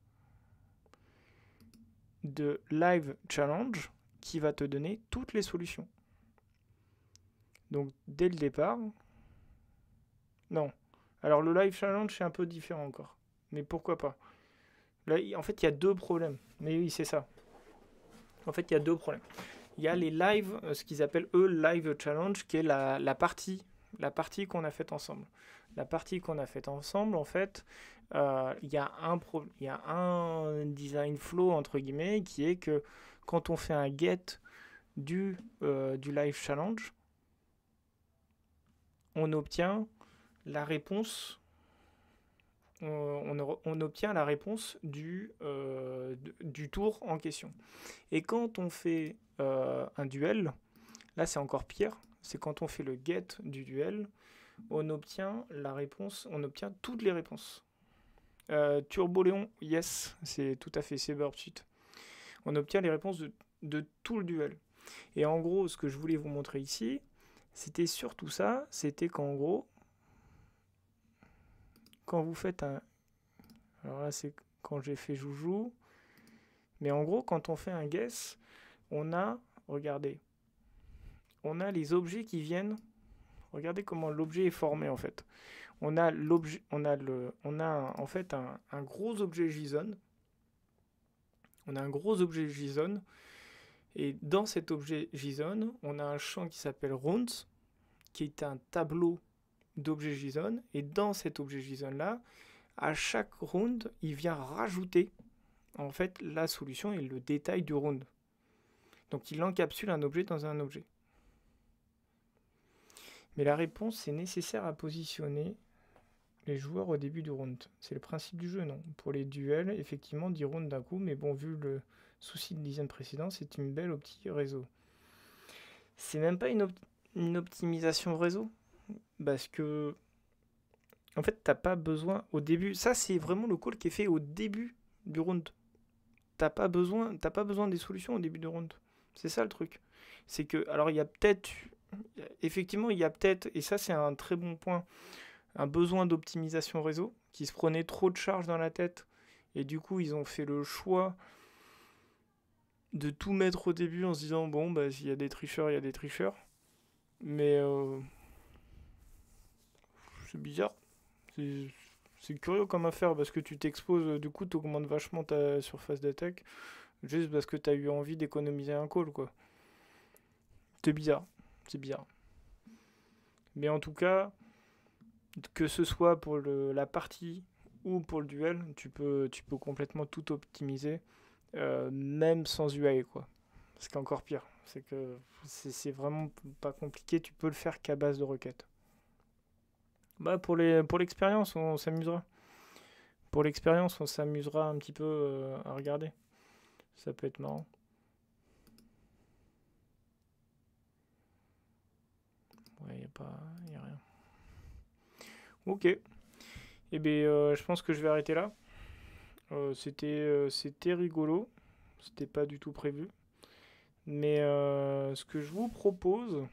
de live challenge qui va te donner toutes les solutions. Donc dès le départ, non. Alors le live challenge c'est un peu différent encore, mais pourquoi pas. Là, en fait, il y a deux problèmes. Mais oui, c'est ça. En fait, il y a deux problèmes. Il y a les live, ce qu'ils appellent eux live challenge, qui est la partie qu'on a faite ensemble. La partie qu'on a faite ensemble, en fait, il y a un design flow, entre guillemets, qui est que quand on fait un get du live challenge, on obtient la réponse on obtient la réponse du tour en question. Et quand on fait un duel, là c'est encore pire, c'est quand on fait le get du duel, on obtient la réponse, on obtient toutes les réponses. Turbo Léon, yes, c'est tout à fait, c'est Burpsuit. On obtient les réponses de tout le duel. Et en gros, ce que je voulais vous montrer ici, c'était surtout ça, c'était qu'en gros, quand vous faites un... Alors là, c'est quand j'ai fait joujou. Mais en gros, quand on fait un guess, on a... Regardez. On a les objets qui viennent... Regardez comment l'objet est formé, en fait. On a l'objet... On a en fait un gros objet JSON. On a un gros objet JSON. Et dans cet objet JSON, on a un champ qui s'appelle rounds, qui est un tableau d'objets JSON. Et dans cet objet JSON-là, à chaque round, il vient rajouter en fait la solution et le détail du round. Donc il encapsule un objet dans un objet. Mais la réponse, c'est nécessaire à positionner les joueurs au début du round. C'est le principe du jeu, non? Pour les duels, effectivement, 10 rounds d'un coup, mais bon, vu le souci de design précédent, c'est une belle optique réseau. C'est même pas une optimisation réseau, parce que en fait, t'as pas besoin au début. Ça, c'est vraiment le call qui est fait au début du round. T'as pas besoin des solutions au début du round. C'est ça le truc. C'est que, alors il y a peut-être, effectivement, il y a peut-être, et ça c'est un très bon point, un besoin d'optimisation réseau, qui se prenait trop de charge dans la tête, et du coup ils ont fait le choix de tout mettre au début en se disant, bon, bah s'il y a des tricheurs, il y a des tricheurs. Mais c'est bizarre. C'est curieux comme affaire parce que tu t'exposes, du coup, tu augmentes vachement ta surface d'attaque juste parce que tu as eu envie d'économiser un call, quoi. C'est bizarre. C'est bizarre. Mais en tout cas, que ce soit pour la partie ou pour le duel, tu peux complètement tout optimiser, même sans UI, quoi. Ce qui est encore pire. C'est que c'est vraiment pas compliqué, tu peux le faire qu'à base de requêtes. Bah pour l'expérience, on s'amusera. Pour l'expérience, on s'amusera un petit peu à regarder. Ça peut être marrant. Ouais, y a rien. Ok. Eh bien, je pense que je vais arrêter là. C'était rigolo. C'était pas du tout prévu. Mais ce que je vous propose,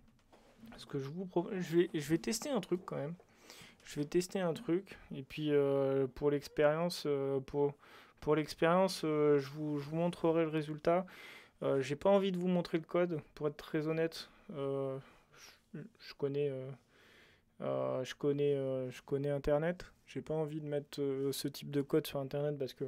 je vais tester un truc quand même. Je vais tester un truc et puis pour l'expérience, pour l'expérience, je vous montrerai le résultat. J'ai pas envie de vous montrer le code, pour être très honnête. Je connais, je connais Internet. J'ai pas envie de mettre ce type de code sur Internet parce que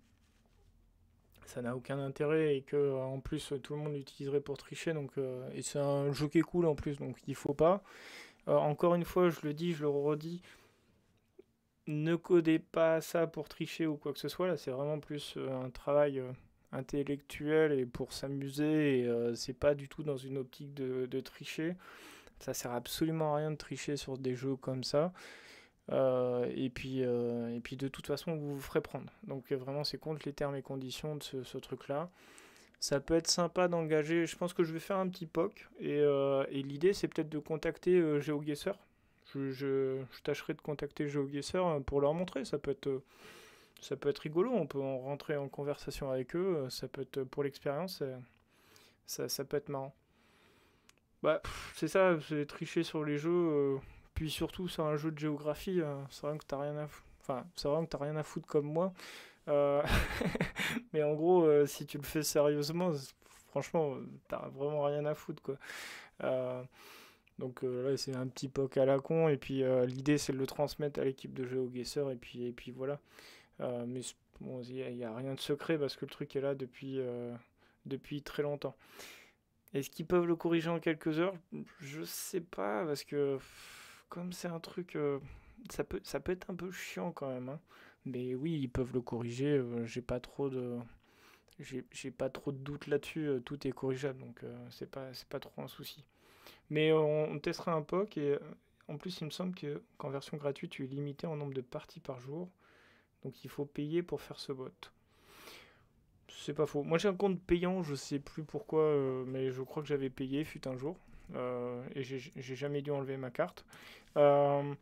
ça n'a aucun intérêt et que en plus tout le monde l'utiliserait pour tricher. Donc, et c'est un jeu qui est cool en plus, donc il faut pas. Encore une fois, je le dis, je le redis, ne codez pas ça pour tricher ou quoi que ce soit. Là, c'est vraiment plus un travail intellectuel et pour s'amuser. Et c'est pas du tout dans une optique de tricher. Ça sert absolument à rien de tricher sur des jeux comme ça. Et puis de toute façon, vous vous ferez prendre. Donc vraiment, c'est contre les termes et conditions de ce truc-là. Ça peut être sympa d'engager. Je pense que je vais faire un petit POC. Et l'idée, c'est peut-être de contacter GeoGuessr. Je tâcherai de contacter GeoGuessr pour leur montrer. Ça peut être rigolo. On peut en rentrer en conversation avec eux. Ça peut être pour l'expérience. Ça peut être marrant. Bah, c'est ça, c'est tricher sur les jeux. Puis surtout sur un jeu de géographie, c'est vrai que t'as rien à foutre. Enfin, c'est vrai que t'as rien à foutre comme moi. Euh, mais en gros, si tu le fais sérieusement, franchement, t'as vraiment rien à foutre, quoi. Euh, donc là, c'est un petit poc à la con. Et puis l'idée, c'est de le transmettre à l'équipe de GeoGuessr. Et puis voilà. Mais bon, il n'y a rien de secret parce que le truc est là depuis très longtemps. Est-ce qu'ils peuvent le corriger en quelques heures? Je sais pas, parce que comme c'est un truc, ça peut être un peu chiant quand même, hein. Mais oui, ils peuvent le corriger. J'ai pas trop de doutes là-dessus. Tout est corrigeable, donc c'est pas trop un souci. Mais on testera un POC et en plus, il me semble qu'en version gratuite, tu es limité en nombre de parties par jour. Donc il faut payer pour faire ce bot. C'est pas faux. Moi j'ai un compte payant, je sais plus pourquoi, mais je crois que j'avais payé fut un jour. Et j'ai jamais dû enlever ma carte. Euh,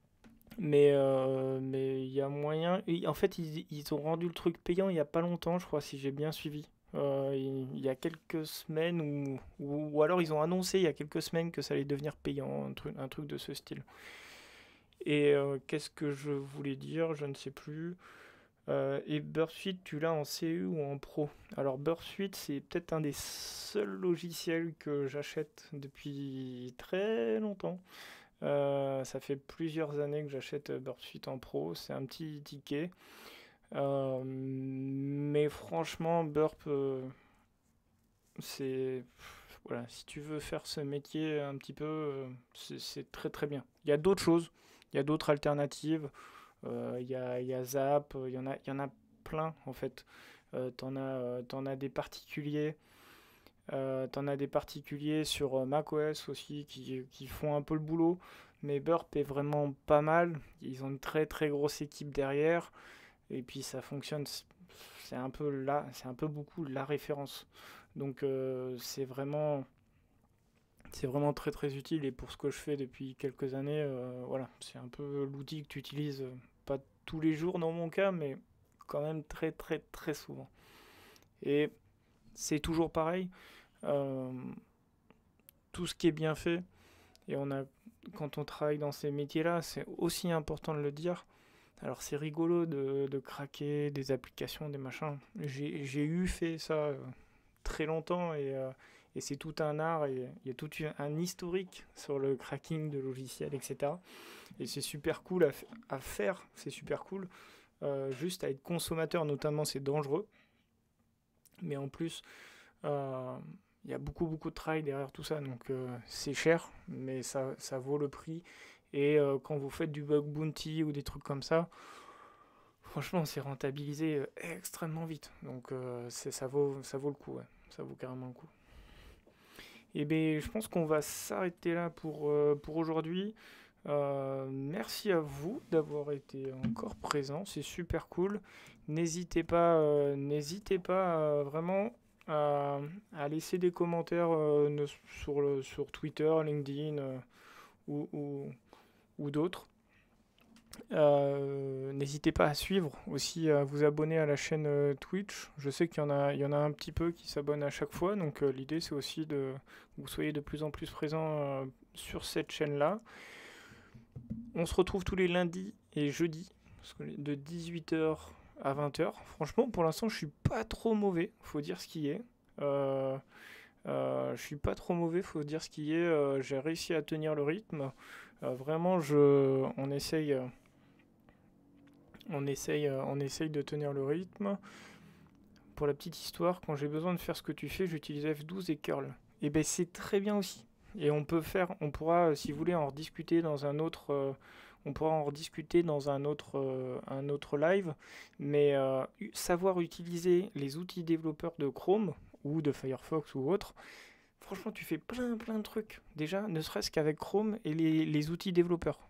mais il y a moyen. En fait, ils ont rendu le truc payant il y a pas longtemps, je crois, si j'ai bien suivi. Il y a quelques semaines, ou alors ils ont annoncé il y a quelques semaines que ça allait devenir payant, un truc de ce style. Et qu'est-ce que je voulais dire? Je ne sais plus. Et Bursuite, tu l'as en CE ou en Pro? Alors Bursuite, c'est peut-être un des seuls logiciels que j'achète depuis très longtemps. Ça fait plusieurs années que j'achète Bursuite en Pro. C'est un petit ticket. Mais franchement, Burp, c'est... Voilà, si tu veux faire ce métier un petit peu, c'est très très bien. Il y a d'autres choses, il y a d'autres alternatives. Il y a Zap, il y en a plein en fait. T'en as des particuliers. T'en as des particuliers sur macOS aussi qui font un peu le boulot. Mais Burp est vraiment pas mal. Ils ont une très très grosse équipe derrière. Et puis ça fonctionne. C'est un peu là, c'est un peu beaucoup la référence. Donc c'est vraiment très très utile. Et pour ce que je fais depuis quelques années, voilà, c'est un peu l'outil que tu utilises, pas tous les jours dans mon cas, mais quand même très très très souvent. Et c'est toujours pareil. euh, Tout ce qui est bien fait, et quand on travaille dans ces métiers-là, c'est aussi important de le dire. Alors c'est rigolo de craquer des applications, des machins. J'ai eu fait ça très longtemps et c'est tout un art et il y a tout un historique sur le cracking de logiciels, etc. Et c'est super cool à faire, c'est super cool. Juste à être consommateur, notamment, c'est dangereux. Mais en plus, euh, il y a beaucoup, beaucoup de travail derrière tout ça. Donc c'est cher, mais ça vaut le prix. Et quand vous faites du bug bounty ou des trucs comme ça, franchement, c'est rentabilisé extrêmement vite. Donc ça vaut le coup, ouais. Ça vaut carrément le coup. Et bien, je pense qu'on va s'arrêter là pour aujourd'hui. Merci à vous d'avoir été encore présent, c'est super cool. N'hésitez pas vraiment à laisser des commentaires sur Twitter, LinkedIn ou, ou- ou d'autres. N'hésitez pas à suivre aussi, à vous abonner à la chaîne Twitch. Je sais il y en a un petit peu qui s'abonnent à chaque fois, donc l'idée c'est aussi que vous soyez de plus en plus présents sur cette chaîne-là. On se retrouve tous les lundis et jeudis, de 18h à 20h. Franchement, pour l'instant, je suis pas trop mauvais, faut dire ce qui est. Euh, je suis pas trop mauvais, faut dire ce qui est. J'ai réussi à tenir le rythme. Vraiment, on essaye de tenir le rythme. Pour la petite histoire, quand j'ai besoin de faire ce que tu fais, j'utilise F12 et curl. Et ben c'est très bien aussi. Et on pourra, si vous voulez, en rediscuter dans on pourra en rediscuter dans un autre live. Mais savoir utiliser les outils développeurs de Chrome ou de Firefox ou autre, franchement, tu fais plein de trucs. Déjà, ne serait-ce qu'avec Chrome et les outils développeurs.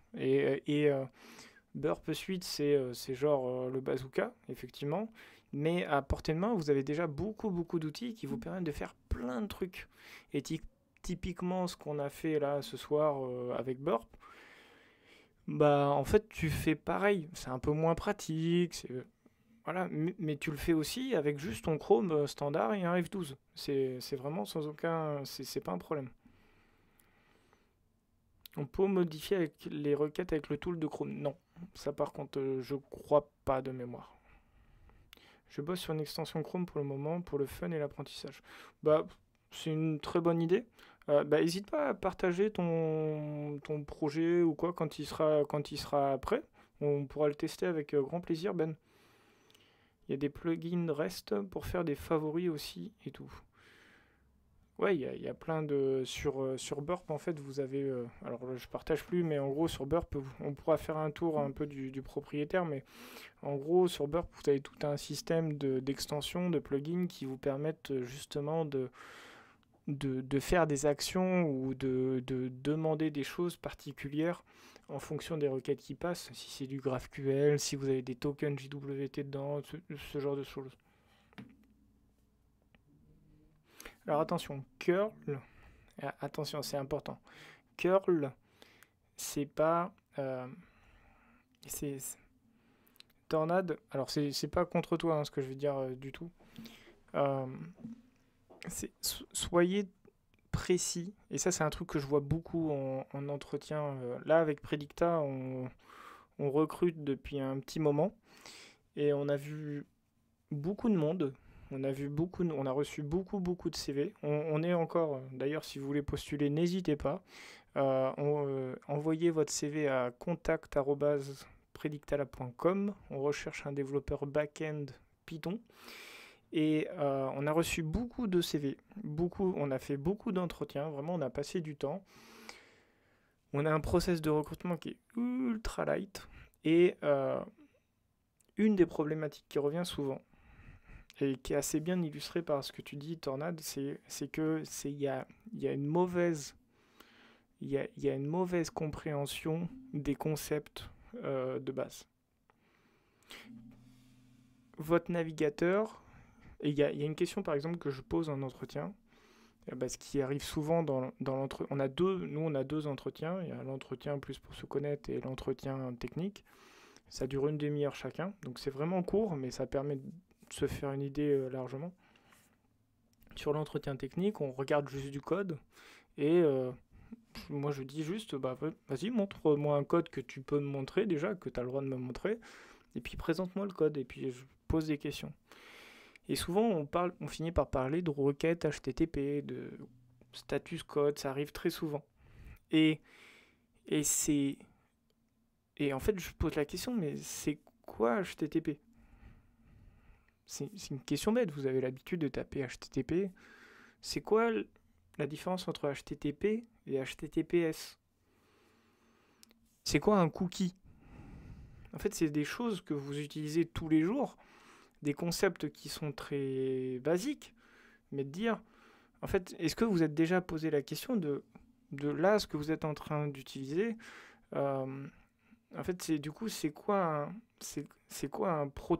Burp Suite, c'est genre le bazooka, effectivement. Mais à portée de main, vous avez déjà beaucoup d'outils qui vous permettent de faire plein de trucs. Et typiquement, ce qu'on a fait là ce soir avec Burp, bah en fait, tu fais pareil. C'est un peu moins pratique, voilà, mais tu le fais aussi avec juste ton Chrome standard et un F12. C'est vraiment sans aucun. C'est pas un problème. On peut modifier avec les requêtes avec le tool de Chrome. Non, ça par contre, je crois pas de mémoire. Je bosse sur une extension Chrome pour le moment, pour le fun et l'apprentissage. Bah, c'est une très bonne idée. Bah, n'hésite pas à partager ton projet ou quoi quand il sera prêt. On pourra le tester avec grand plaisir, Ben. Il y a des plugins REST pour faire des favoris aussi et tout. Ouais, il y a plein de... Sur Burp, en fait, vous avez... alors, je partage plus, mais en gros, sur Burp, on pourra faire un tour un peu du propriétaire, mais en gros, sur Burp, vous avez tout un système d'extensions, de plugins qui vous permettent justement de faire des actions ou de demander des choses particulières en fonction des requêtes qui passent, si c'est du GraphQL, si vous avez des tokens JWT dedans, ce genre de choses. Alors attention, curl, attention, c'est important. Curl, c'est pas... c'est Tornade, alors c'est pas contre toi hein, ce que je veux dire du tout. Soyez précis, et ça c'est un truc que je vois beaucoup en entretien. Là avec Predicta, on recrute depuis un petit moment, et on a vu beaucoup de monde. On a reçu beaucoup de CV. On est encore, d'ailleurs, si vous voulez postuler, n'hésitez pas. Envoyez votre CV à contact@predictalab.com. On recherche un développeur back-end Python. Et on a reçu beaucoup de CV. On a fait beaucoup d'entretiens. Vraiment, on a passé du temps. On a un process de recrutement qui est ultra light. Et une des problématiques qui revient souvent, et qui est assez bien illustré par ce que tu dis, Tornade, c'est que il y a une mauvaise compréhension des concepts de base. Votre navigateur, et il y a une question par exemple que je pose en entretien, ce qui arrive souvent dans l'entretien. On a deux entretiens, il y a l'entretien plus pour se connaître et l'entretien technique. Ça dure une demi-heure chacun, donc c'est vraiment court, mais ça permet de se faire une idée largement. Sur l'entretien technique, on regarde juste du code et moi je dis juste vas-y, montre-moi un code que tu peux me montrer déjà, que tu as le droit de me montrer, et puis présente-moi le code, et puis je pose des questions. Et souvent on finit par parler de requêtes HTTP, de status code, ça arrive très souvent. Et en fait je pose la question, mais c'est quoi HTTP ? C'est une question bête, vous avez l'habitude de taper HTTP. C'est quoi la différence entre HTTP et HTTPS ? C'est quoi un cookie ? En fait, c'est des choses que vous utilisez tous les jours, des concepts qui sont très basiques, mais de dire, en fait, est-ce que vous êtes déjà posé la question de là, ce que vous êtes en train d'utiliser en fait, c'est quoi un protocole ?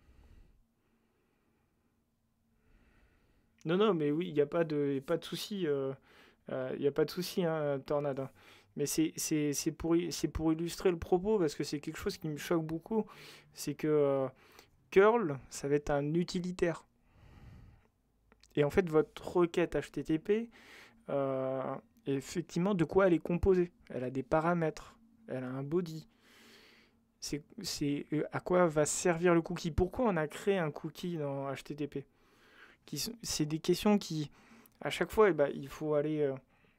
Non, mais oui, il n'y a pas de souci. Il n'y a pas de souci, hein, Tornade. Hein. Mais c'est pour illustrer le propos, parce que c'est quelque chose qui me choque beaucoup. C'est que curl, ça va être un utilitaire. Et en fait, votre requête HTTP, effectivement, de quoi elle est composée ? Elle a des paramètres, elle a un body. C'est à quoi va servir le cookie ? Pourquoi on a créé un cookie dans HTTP ? C'est des questions qui, à chaque fois, il faut aller...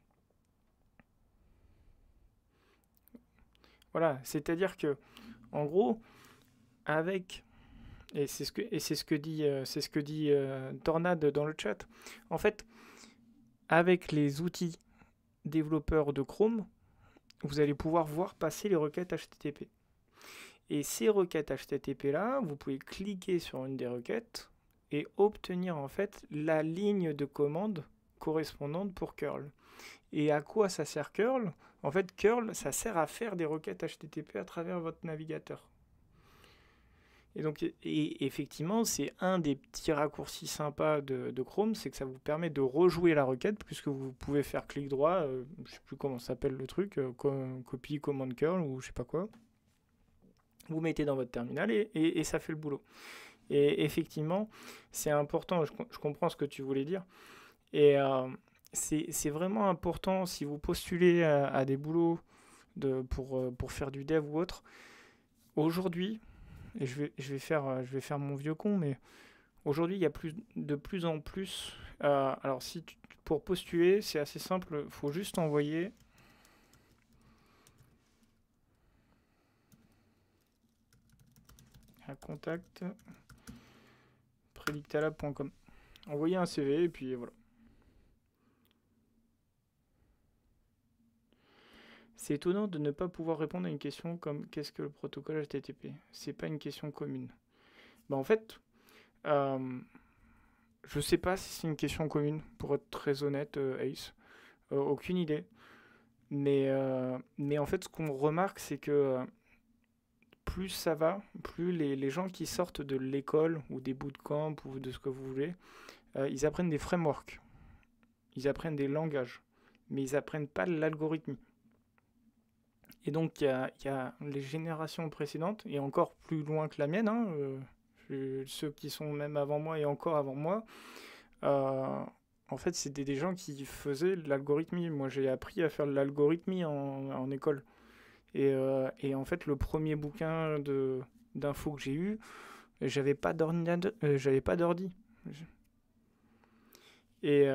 Voilà, c'est-à-dire que, en gros, avec... Et c'est ce que dit Tornade dans le chat. En fait, avec les outils développeurs de Chrome, vous allez pouvoir voir passer les requêtes HTTP. Et ces requêtes HTTP-là, vous pouvez cliquer sur une des requêtes et obtenir en fait la ligne de commande correspondante pour curl. Et à quoi ça sert curl ? En fait, curl, ça sert à faire des requêtes HTTP à travers votre navigateur. Et donc, effectivement, c'est un des petits raccourcis sympas de Chrome, c'est que ça vous permet de rejouer la requête, puisque vous pouvez faire clic droit, je ne sais plus comment s'appelle le truc, copy command curl ou je sais pas quoi. Vous mettez dans votre terminal et ça fait le boulot. Et effectivement, c'est important, je comprends ce que tu voulais dire. Et c'est vraiment important si vous postulez à des boulots pour faire du dev ou autre. Aujourd'hui, et je vais faire mon vieux con, mais aujourd'hui, il y a de plus en plus... alors, pour postuler, c'est assez simple, il faut juste envoyer... un contact predictalab.com. Envoyez un CV et puis voilà. C'est étonnant de ne pas pouvoir répondre à une question comme qu'est-ce que le protocole HTTP? C'est pas une question commune. En fait, je sais pas si c'est une question commune, pour être très honnête, Ace. Aucune idée. Mais en fait, ce qu'on remarque, c'est que plus ça va, plus les gens qui sortent de l'école ou des bootcamps ou de ce que vous voulez, ils apprennent des frameworks, ils apprennent des langages, mais ils apprennent pas l'algorithmie. Et donc, il y a les générations précédentes, et encore plus loin que la mienne, hein, ceux qui sont même avant moi et encore avant moi, en fait, c'était des gens qui faisaient de l'algorithmie. Moi, j'ai appris à faire de l'algorithmie en école. Et en fait, le premier bouquin d'infos que j'ai eu, j'avais pas d'ordinateur, j'avais pas d'ordi. Et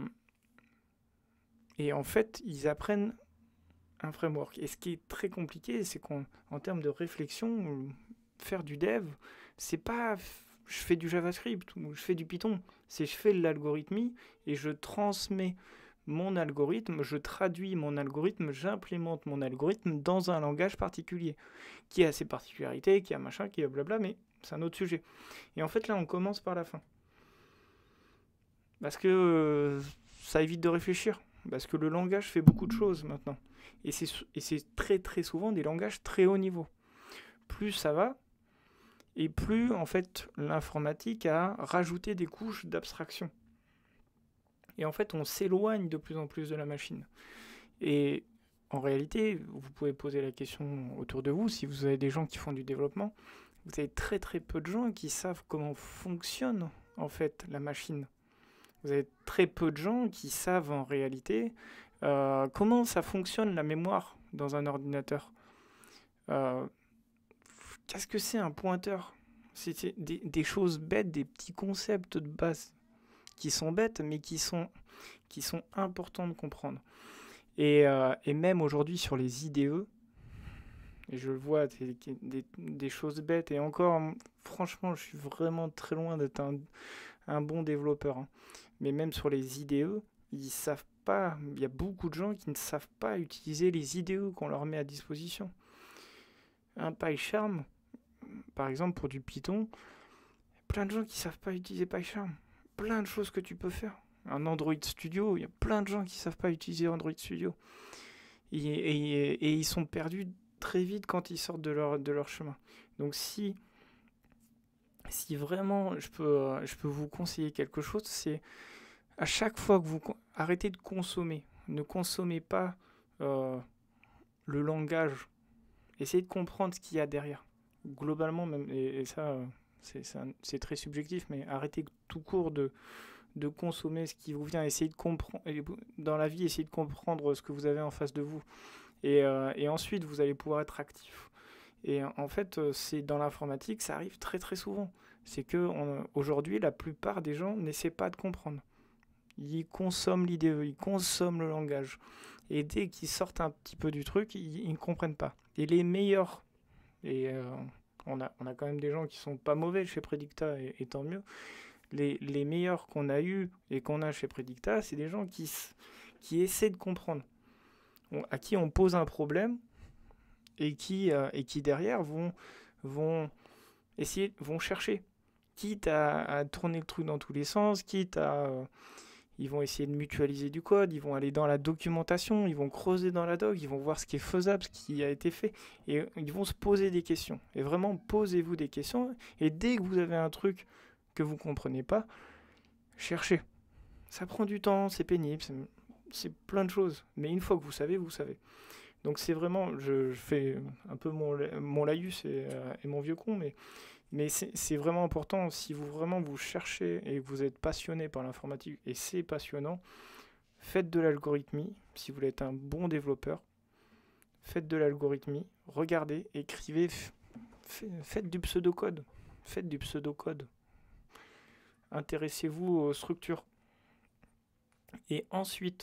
en fait, ils apprennent un framework. Et ce qui est très compliqué, c'est qu'en termes de réflexion, faire du dev, c'est pas je fais du JavaScript ou je fais du Python. C'est je fais de l'algorithmie et je transmets mon algorithme, je traduis mon algorithme, j'implémente mon algorithme dans un langage particulier, qui a ses particularités, qui a machin, qui a blabla, mais c'est un autre sujet. Et en fait, là, on commence par la fin. Parce que ça évite de réfléchir. Parce que le langage fait beaucoup de choses maintenant. Et c'est très très souvent des langages très haut niveau. Plus ça va, et plus en fait l'informatique a rajouté des couches d'abstraction. Et en fait, on s'éloigne de plus en plus de la machine. Et en réalité, vous pouvez poser la question autour de vous, si vous avez des gens qui font du développement, vous avez très très peu de gens qui savent comment fonctionne en fait la machine. Vous avez très peu de gens qui savent en réalité comment ça fonctionne la mémoire dans un ordinateur. Qu'est-ce que c'est un pointeur? C'est des choses bêtes, des petits concepts de base qui sont bêtes, mais qui sont importants de comprendre. Et même aujourd'hui sur les IDE, et je le vois, des choses bêtes, et encore, franchement, je suis vraiment très loin d'être un bon développeur. Hein. Mais même sur les IDE, ils savent pas, il y a beaucoup de gens qui ne savent pas utiliser les IDE qu'on leur met à disposition. Un PyCharm, par exemple, pour du Python, plein de gens qui savent pas utiliser PyCharm. Plein de choses que tu peux faire. Un Android Studio, il y a plein de gens qui savent pas utiliser Android Studio. Et ils sont perdus très vite quand ils sortent de leur chemin. Donc si vraiment je peux vous conseiller quelque chose, c'est à chaque fois que vous arrêtez de consommer, ne consommez pas le langage. Essayez de comprendre ce qu'il y a derrière. Globalement, même, et ça, c'est très subjectif, mais arrêtez tout court de consommer ce qui vous vient. Essayez de comprendre, dans la vie, essayez de comprendre ce que vous avez en face de vous. Et ensuite, vous allez pouvoir être actif. Et en fait, c'est dans l'informatique, ça arrive très très souvent. C'est que aujourd'hui, la plupart des gens n'essaient pas de comprendre. Ils consomment l'IDE, ils consomment le langage. Et dès qu'ils sortent un petit peu du truc, ils ne comprennent pas. Et les meilleurs, et on a quand même des gens qui sont pas mauvais chez Predicta, et tant mieux. Les meilleurs qu'on a eu et qu'on a chez Predicta, c'est des gens qui essaient de comprendre, à qui on pose un problème et qui derrière vont chercher, quitte à tourner le truc dans tous les sens, quitte à ils vont essayer de mutualiser du code, ils vont aller dans la documentation, ils vont creuser dans la doc, ils vont voir ce qui est faisable, ce qui a été fait, et ils vont se poser des questions. Et vraiment, posez-vous des questions, et dès que vous avez un truc que vous ne comprenez pas, cherchez. Ça prend du temps, c'est pénible, c'est plein de choses. Mais une fois que vous savez, vous savez. Donc c'est vraiment, je fais un peu mon laïus et mon vieux con, mais c'est vraiment important. Si vous cherchez et que vous êtes passionné par l'informatique, et c'est passionnant, faites de l'algorithmie. Si vous voulez être un bon développeur, faites de l'algorithmie, regardez, écrivez, faites du pseudocode. Faites du pseudocode. Intéressez-vous aux structures. Et ensuite,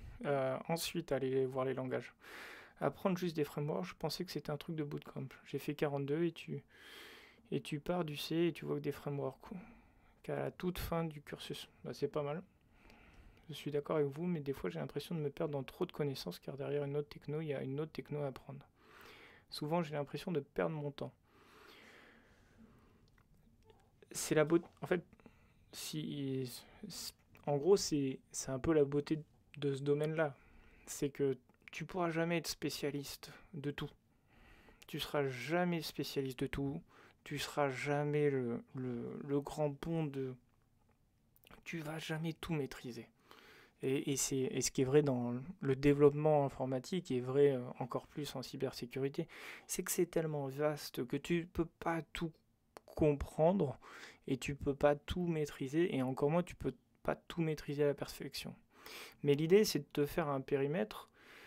allez voir les langages. Apprendre juste des frameworks, je pensais que c'était un truc de bootcamp. J'ai fait 42 et tu pars du C et tu vois que des frameworks. qu'à la toute fin du cursus. Bah, c'est pas mal. Je suis d'accord avec vous, mais des fois j'ai l'impression de me perdre dans trop de connaissances car derrière une autre techno, il y a une autre techno à apprendre. Souvent j'ai l'impression de perdre mon temps. C'est la beauté. En fait, si, en gros, c'est un peu la beauté de ce domaine-là. C'est que tu pourras jamais être spécialiste de tout. Tu seras jamais spécialiste de tout. Tu seras jamais le grand pont de. Tu vas jamais tout maîtriser. Et ce qui est vrai dans le développement informatique est vrai encore plus en cybersécurité, c'est que c'est tellement vaste que tu peux pas tout comprendre et tu peux pas tout maîtriser et encore moins tu peux pas tout maîtriser à la perfection. Mais l'idée c'est de te faire un périmètre,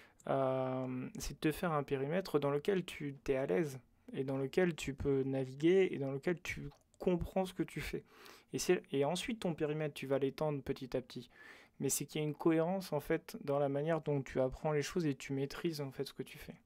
dans lequel tu es à l'aise et dans lequel tu peux naviguer et dans lequel tu comprends ce que tu fais. Et ensuite ton périmètre tu vas l'étendre petit à petit. Mais c'est qu'il y a une cohérence en fait dans la manière dont tu apprends les choses et tu maîtrises en fait ce que tu fais.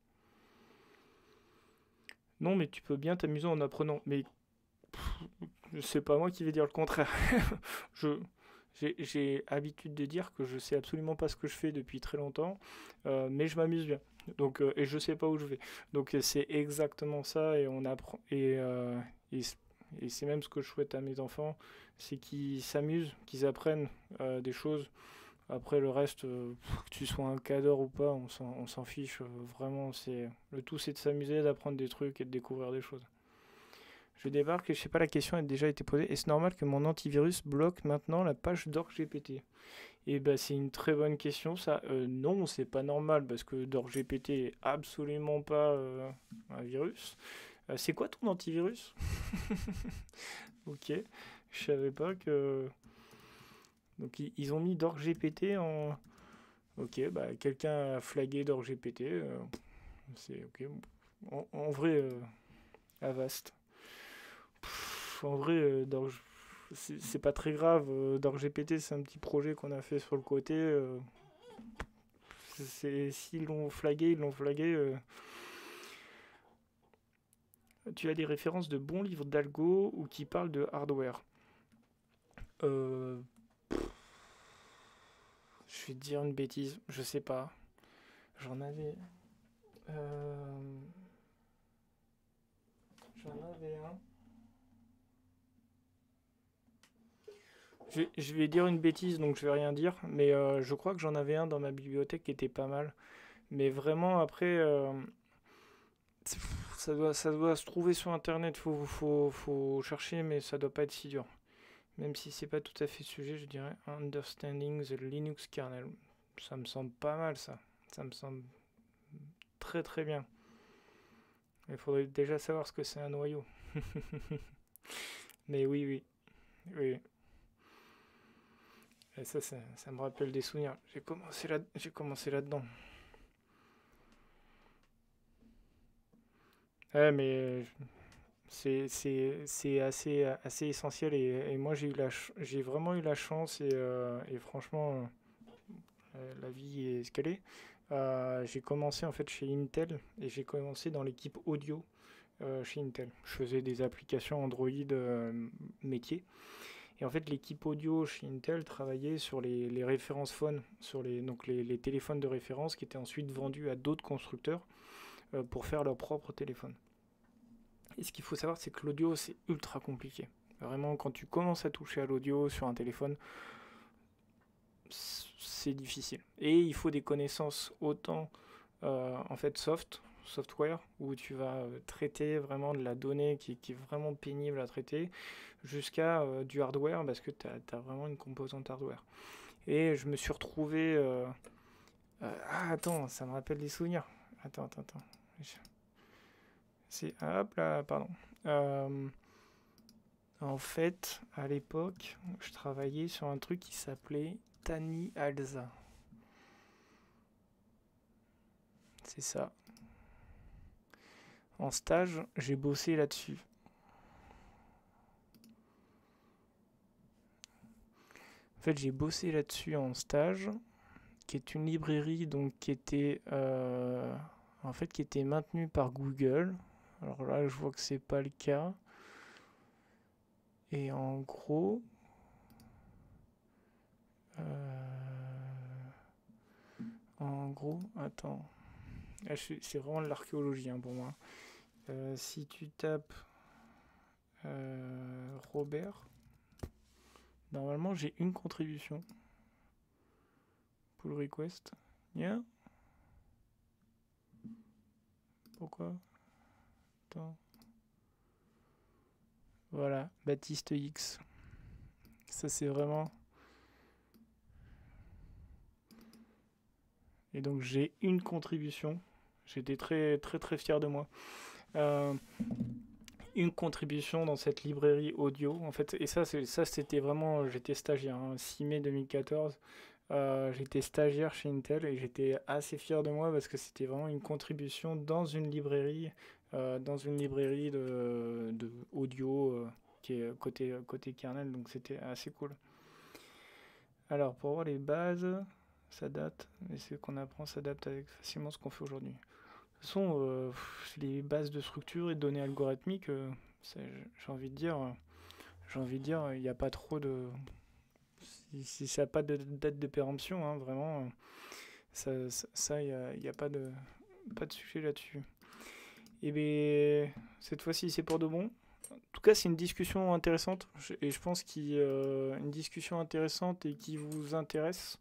Non, mais tu peux bien t'amuser en apprenant. Mais c'est pas moi qui vais dire le contraire. je j'ai habitude de dire que je sais absolument pas ce que je fais depuis très longtemps, mais je m'amuse bien. Donc et je sais pas où je vais. Donc c'est exactement ça et on apprend et, et c'est même ce que je souhaite à mes enfants, c'est qu'ils s'amusent, qu'ils apprennent des choses. Après le reste, que tu sois un cadre ou pas, on s'en fiche. Vraiment, le tout, c'est de s'amuser, d'apprendre des trucs et de découvrir des choses. Je débarque et je sais pas, la question a déjà été posée. Est-ce normal que mon antivirus bloque maintenant la page d'OrgGPT? Et bah c'est une très bonne question ça. Non, c'est pas normal parce que d'OrgGPT est absolument pas un virus. C'est quoi ton antivirus? Ok, je savais pas que. Donc ils ont mis d'OrgGPT en. Ok, bah quelqu'un a flagué d'OrgGPT. C'est ok. En vrai, Avast. En vrai, c'est pas très grave. Dans GPT, c'est un petit projet qu'on a fait sur le côté. S'ils l'ont flagué, ils l'ont flagué. Tu as des références de bons livres d'algo ou qui parlent de hardware. Euh, je vais te dire une bêtise, je sais pas. J'en avais. euh, J'en avais un. Je vais dire une bêtise, donc je vais rien dire, mais je crois que j'en avais un dans ma bibliothèque qui était pas mal. Mais vraiment, après, ça doit se trouver sur internet, faut chercher, mais ça doit pas être si dur. Même si c'est pas tout à fait le sujet, je dirais Understanding the Linux Kernel. Ça me semble pas mal, ça. Ça me semble très très bien. Il faudrait déjà savoir ce que c'est un noyau. Mais oui, oui, oui. Et ça me rappelle des souvenirs. J'ai commencé là-dedans. Ouais, mais c'est assez essentiel et moi j'ai vraiment eu la chance et franchement la vie est ce qu'elle est. J'ai commencé en fait chez Intel et j'ai commencé dans l'équipe audio chez Intel. Je faisais des applications Android métier. Et en fait, l'équipe audio chez Intel travaillait sur les références phones, sur les téléphones de référence qui étaient ensuite vendus à d'autres constructeurs pour faire leur propre téléphone. Et ce qu'il faut savoir, c'est que l'audio, c'est ultra compliqué. Vraiment, quand tu commences à toucher à l'audio sur un téléphone, c'est difficile. Et il faut des connaissances autant en fait software, où tu vas traiter vraiment de la donnée qui est vraiment pénible à traiter, jusqu'à du hardware, parce que tu as vraiment une composante hardware. Et je me suis retrouvé... ah, attends, ça me rappelle des souvenirs. Attends. Hop là, pardon. En fait, à l'époque, je travaillais sur un truc qui s'appelait Tani Alza. C'est ça. En stage, j'ai bossé là-dessus. En fait, j'ai bossé là-dessus en stage, qui est une librairie donc qui était maintenue par Google. Alors là, je vois que c'est pas le cas. Et en gros, En gros, attends. C'est vraiment de l'archéologie hein, pour moi. Si tu tapes Robert, normalement j'ai une contribution. Pull request. Yeah. Pourquoi? Attends. Voilà, Baptiste X. Ça c'est vraiment... Et donc j'ai une contribution. J'étais très très très fier de moi. Une contribution dans cette librairie audio en fait. Et ça c'était vraiment... J'étais stagiaire, hein, 6 mai 2014. J'étais stagiaire chez Intel et j'étais assez fier de moi parce que c'était vraiment une contribution dans une librairie de audio qui est côté kernel, donc c'était assez cool. Alors pour voir les bases, ça date, mais ce qu'on apprend s'adapte avec facilement ce qu'on fait aujourd'hui. De toute façon, les bases de structure et de données algorithmiques, j'ai envie de dire, il n'y a pas trop de... Si ça n'a pas de date de péremption, hein, vraiment, il n'y a pas de sujet là-dessus. Et bien, cette fois-ci, c'est pour de bon. En tout cas, c'est une discussion intéressante, et je pense une discussion intéressante et qui vous intéresse.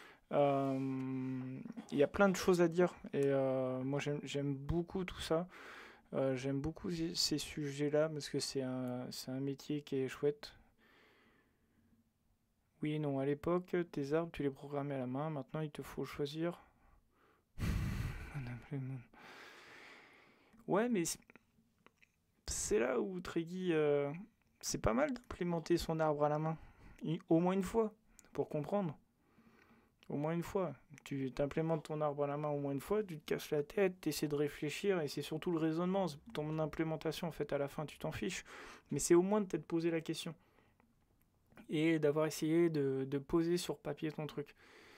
Il y a plein de choses à dire, et moi j'aime beaucoup tout ça. J'aime beaucoup ces sujets-là, parce que c'est un métier qui est chouette. Oui et non, à l'époque, tes arbres, tu les programmais à la main. Maintenant, il te faut choisir. Ouais, mais c'est là où Treggy, c'est pas mal d'implémenter son arbre à la main. Au moins une fois, pour comprendre. Au moins une fois. Tu t'implémentes ton arbre à la main au moins une fois, tu te casses la tête, tu essaies de réfléchir, et c'est surtout le raisonnement. Ton implémentation, en fait, à la fin, tu t'en fiches. Mais c'est au moins de t'être posé la question. Et d'avoir essayé de poser sur papier ton truc.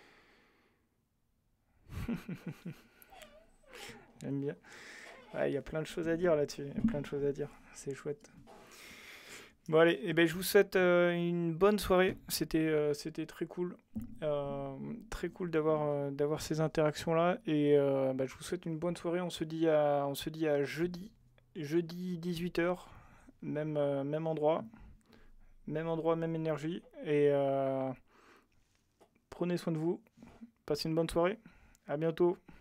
J'aime bien. Il y a plein de choses à dire là-dessus. Il y a plein de choses à dire. C'est chouette. Bon allez, je vous souhaite une bonne soirée. C'était très cool. Très cool d'avoir ces interactions-là. Et je vous souhaite une bonne soirée. On se dit à jeudi. Jeudi 18h. Même endroit. Même endroit, même énergie. Et prenez soin de vous. Passez une bonne soirée. À bientôt.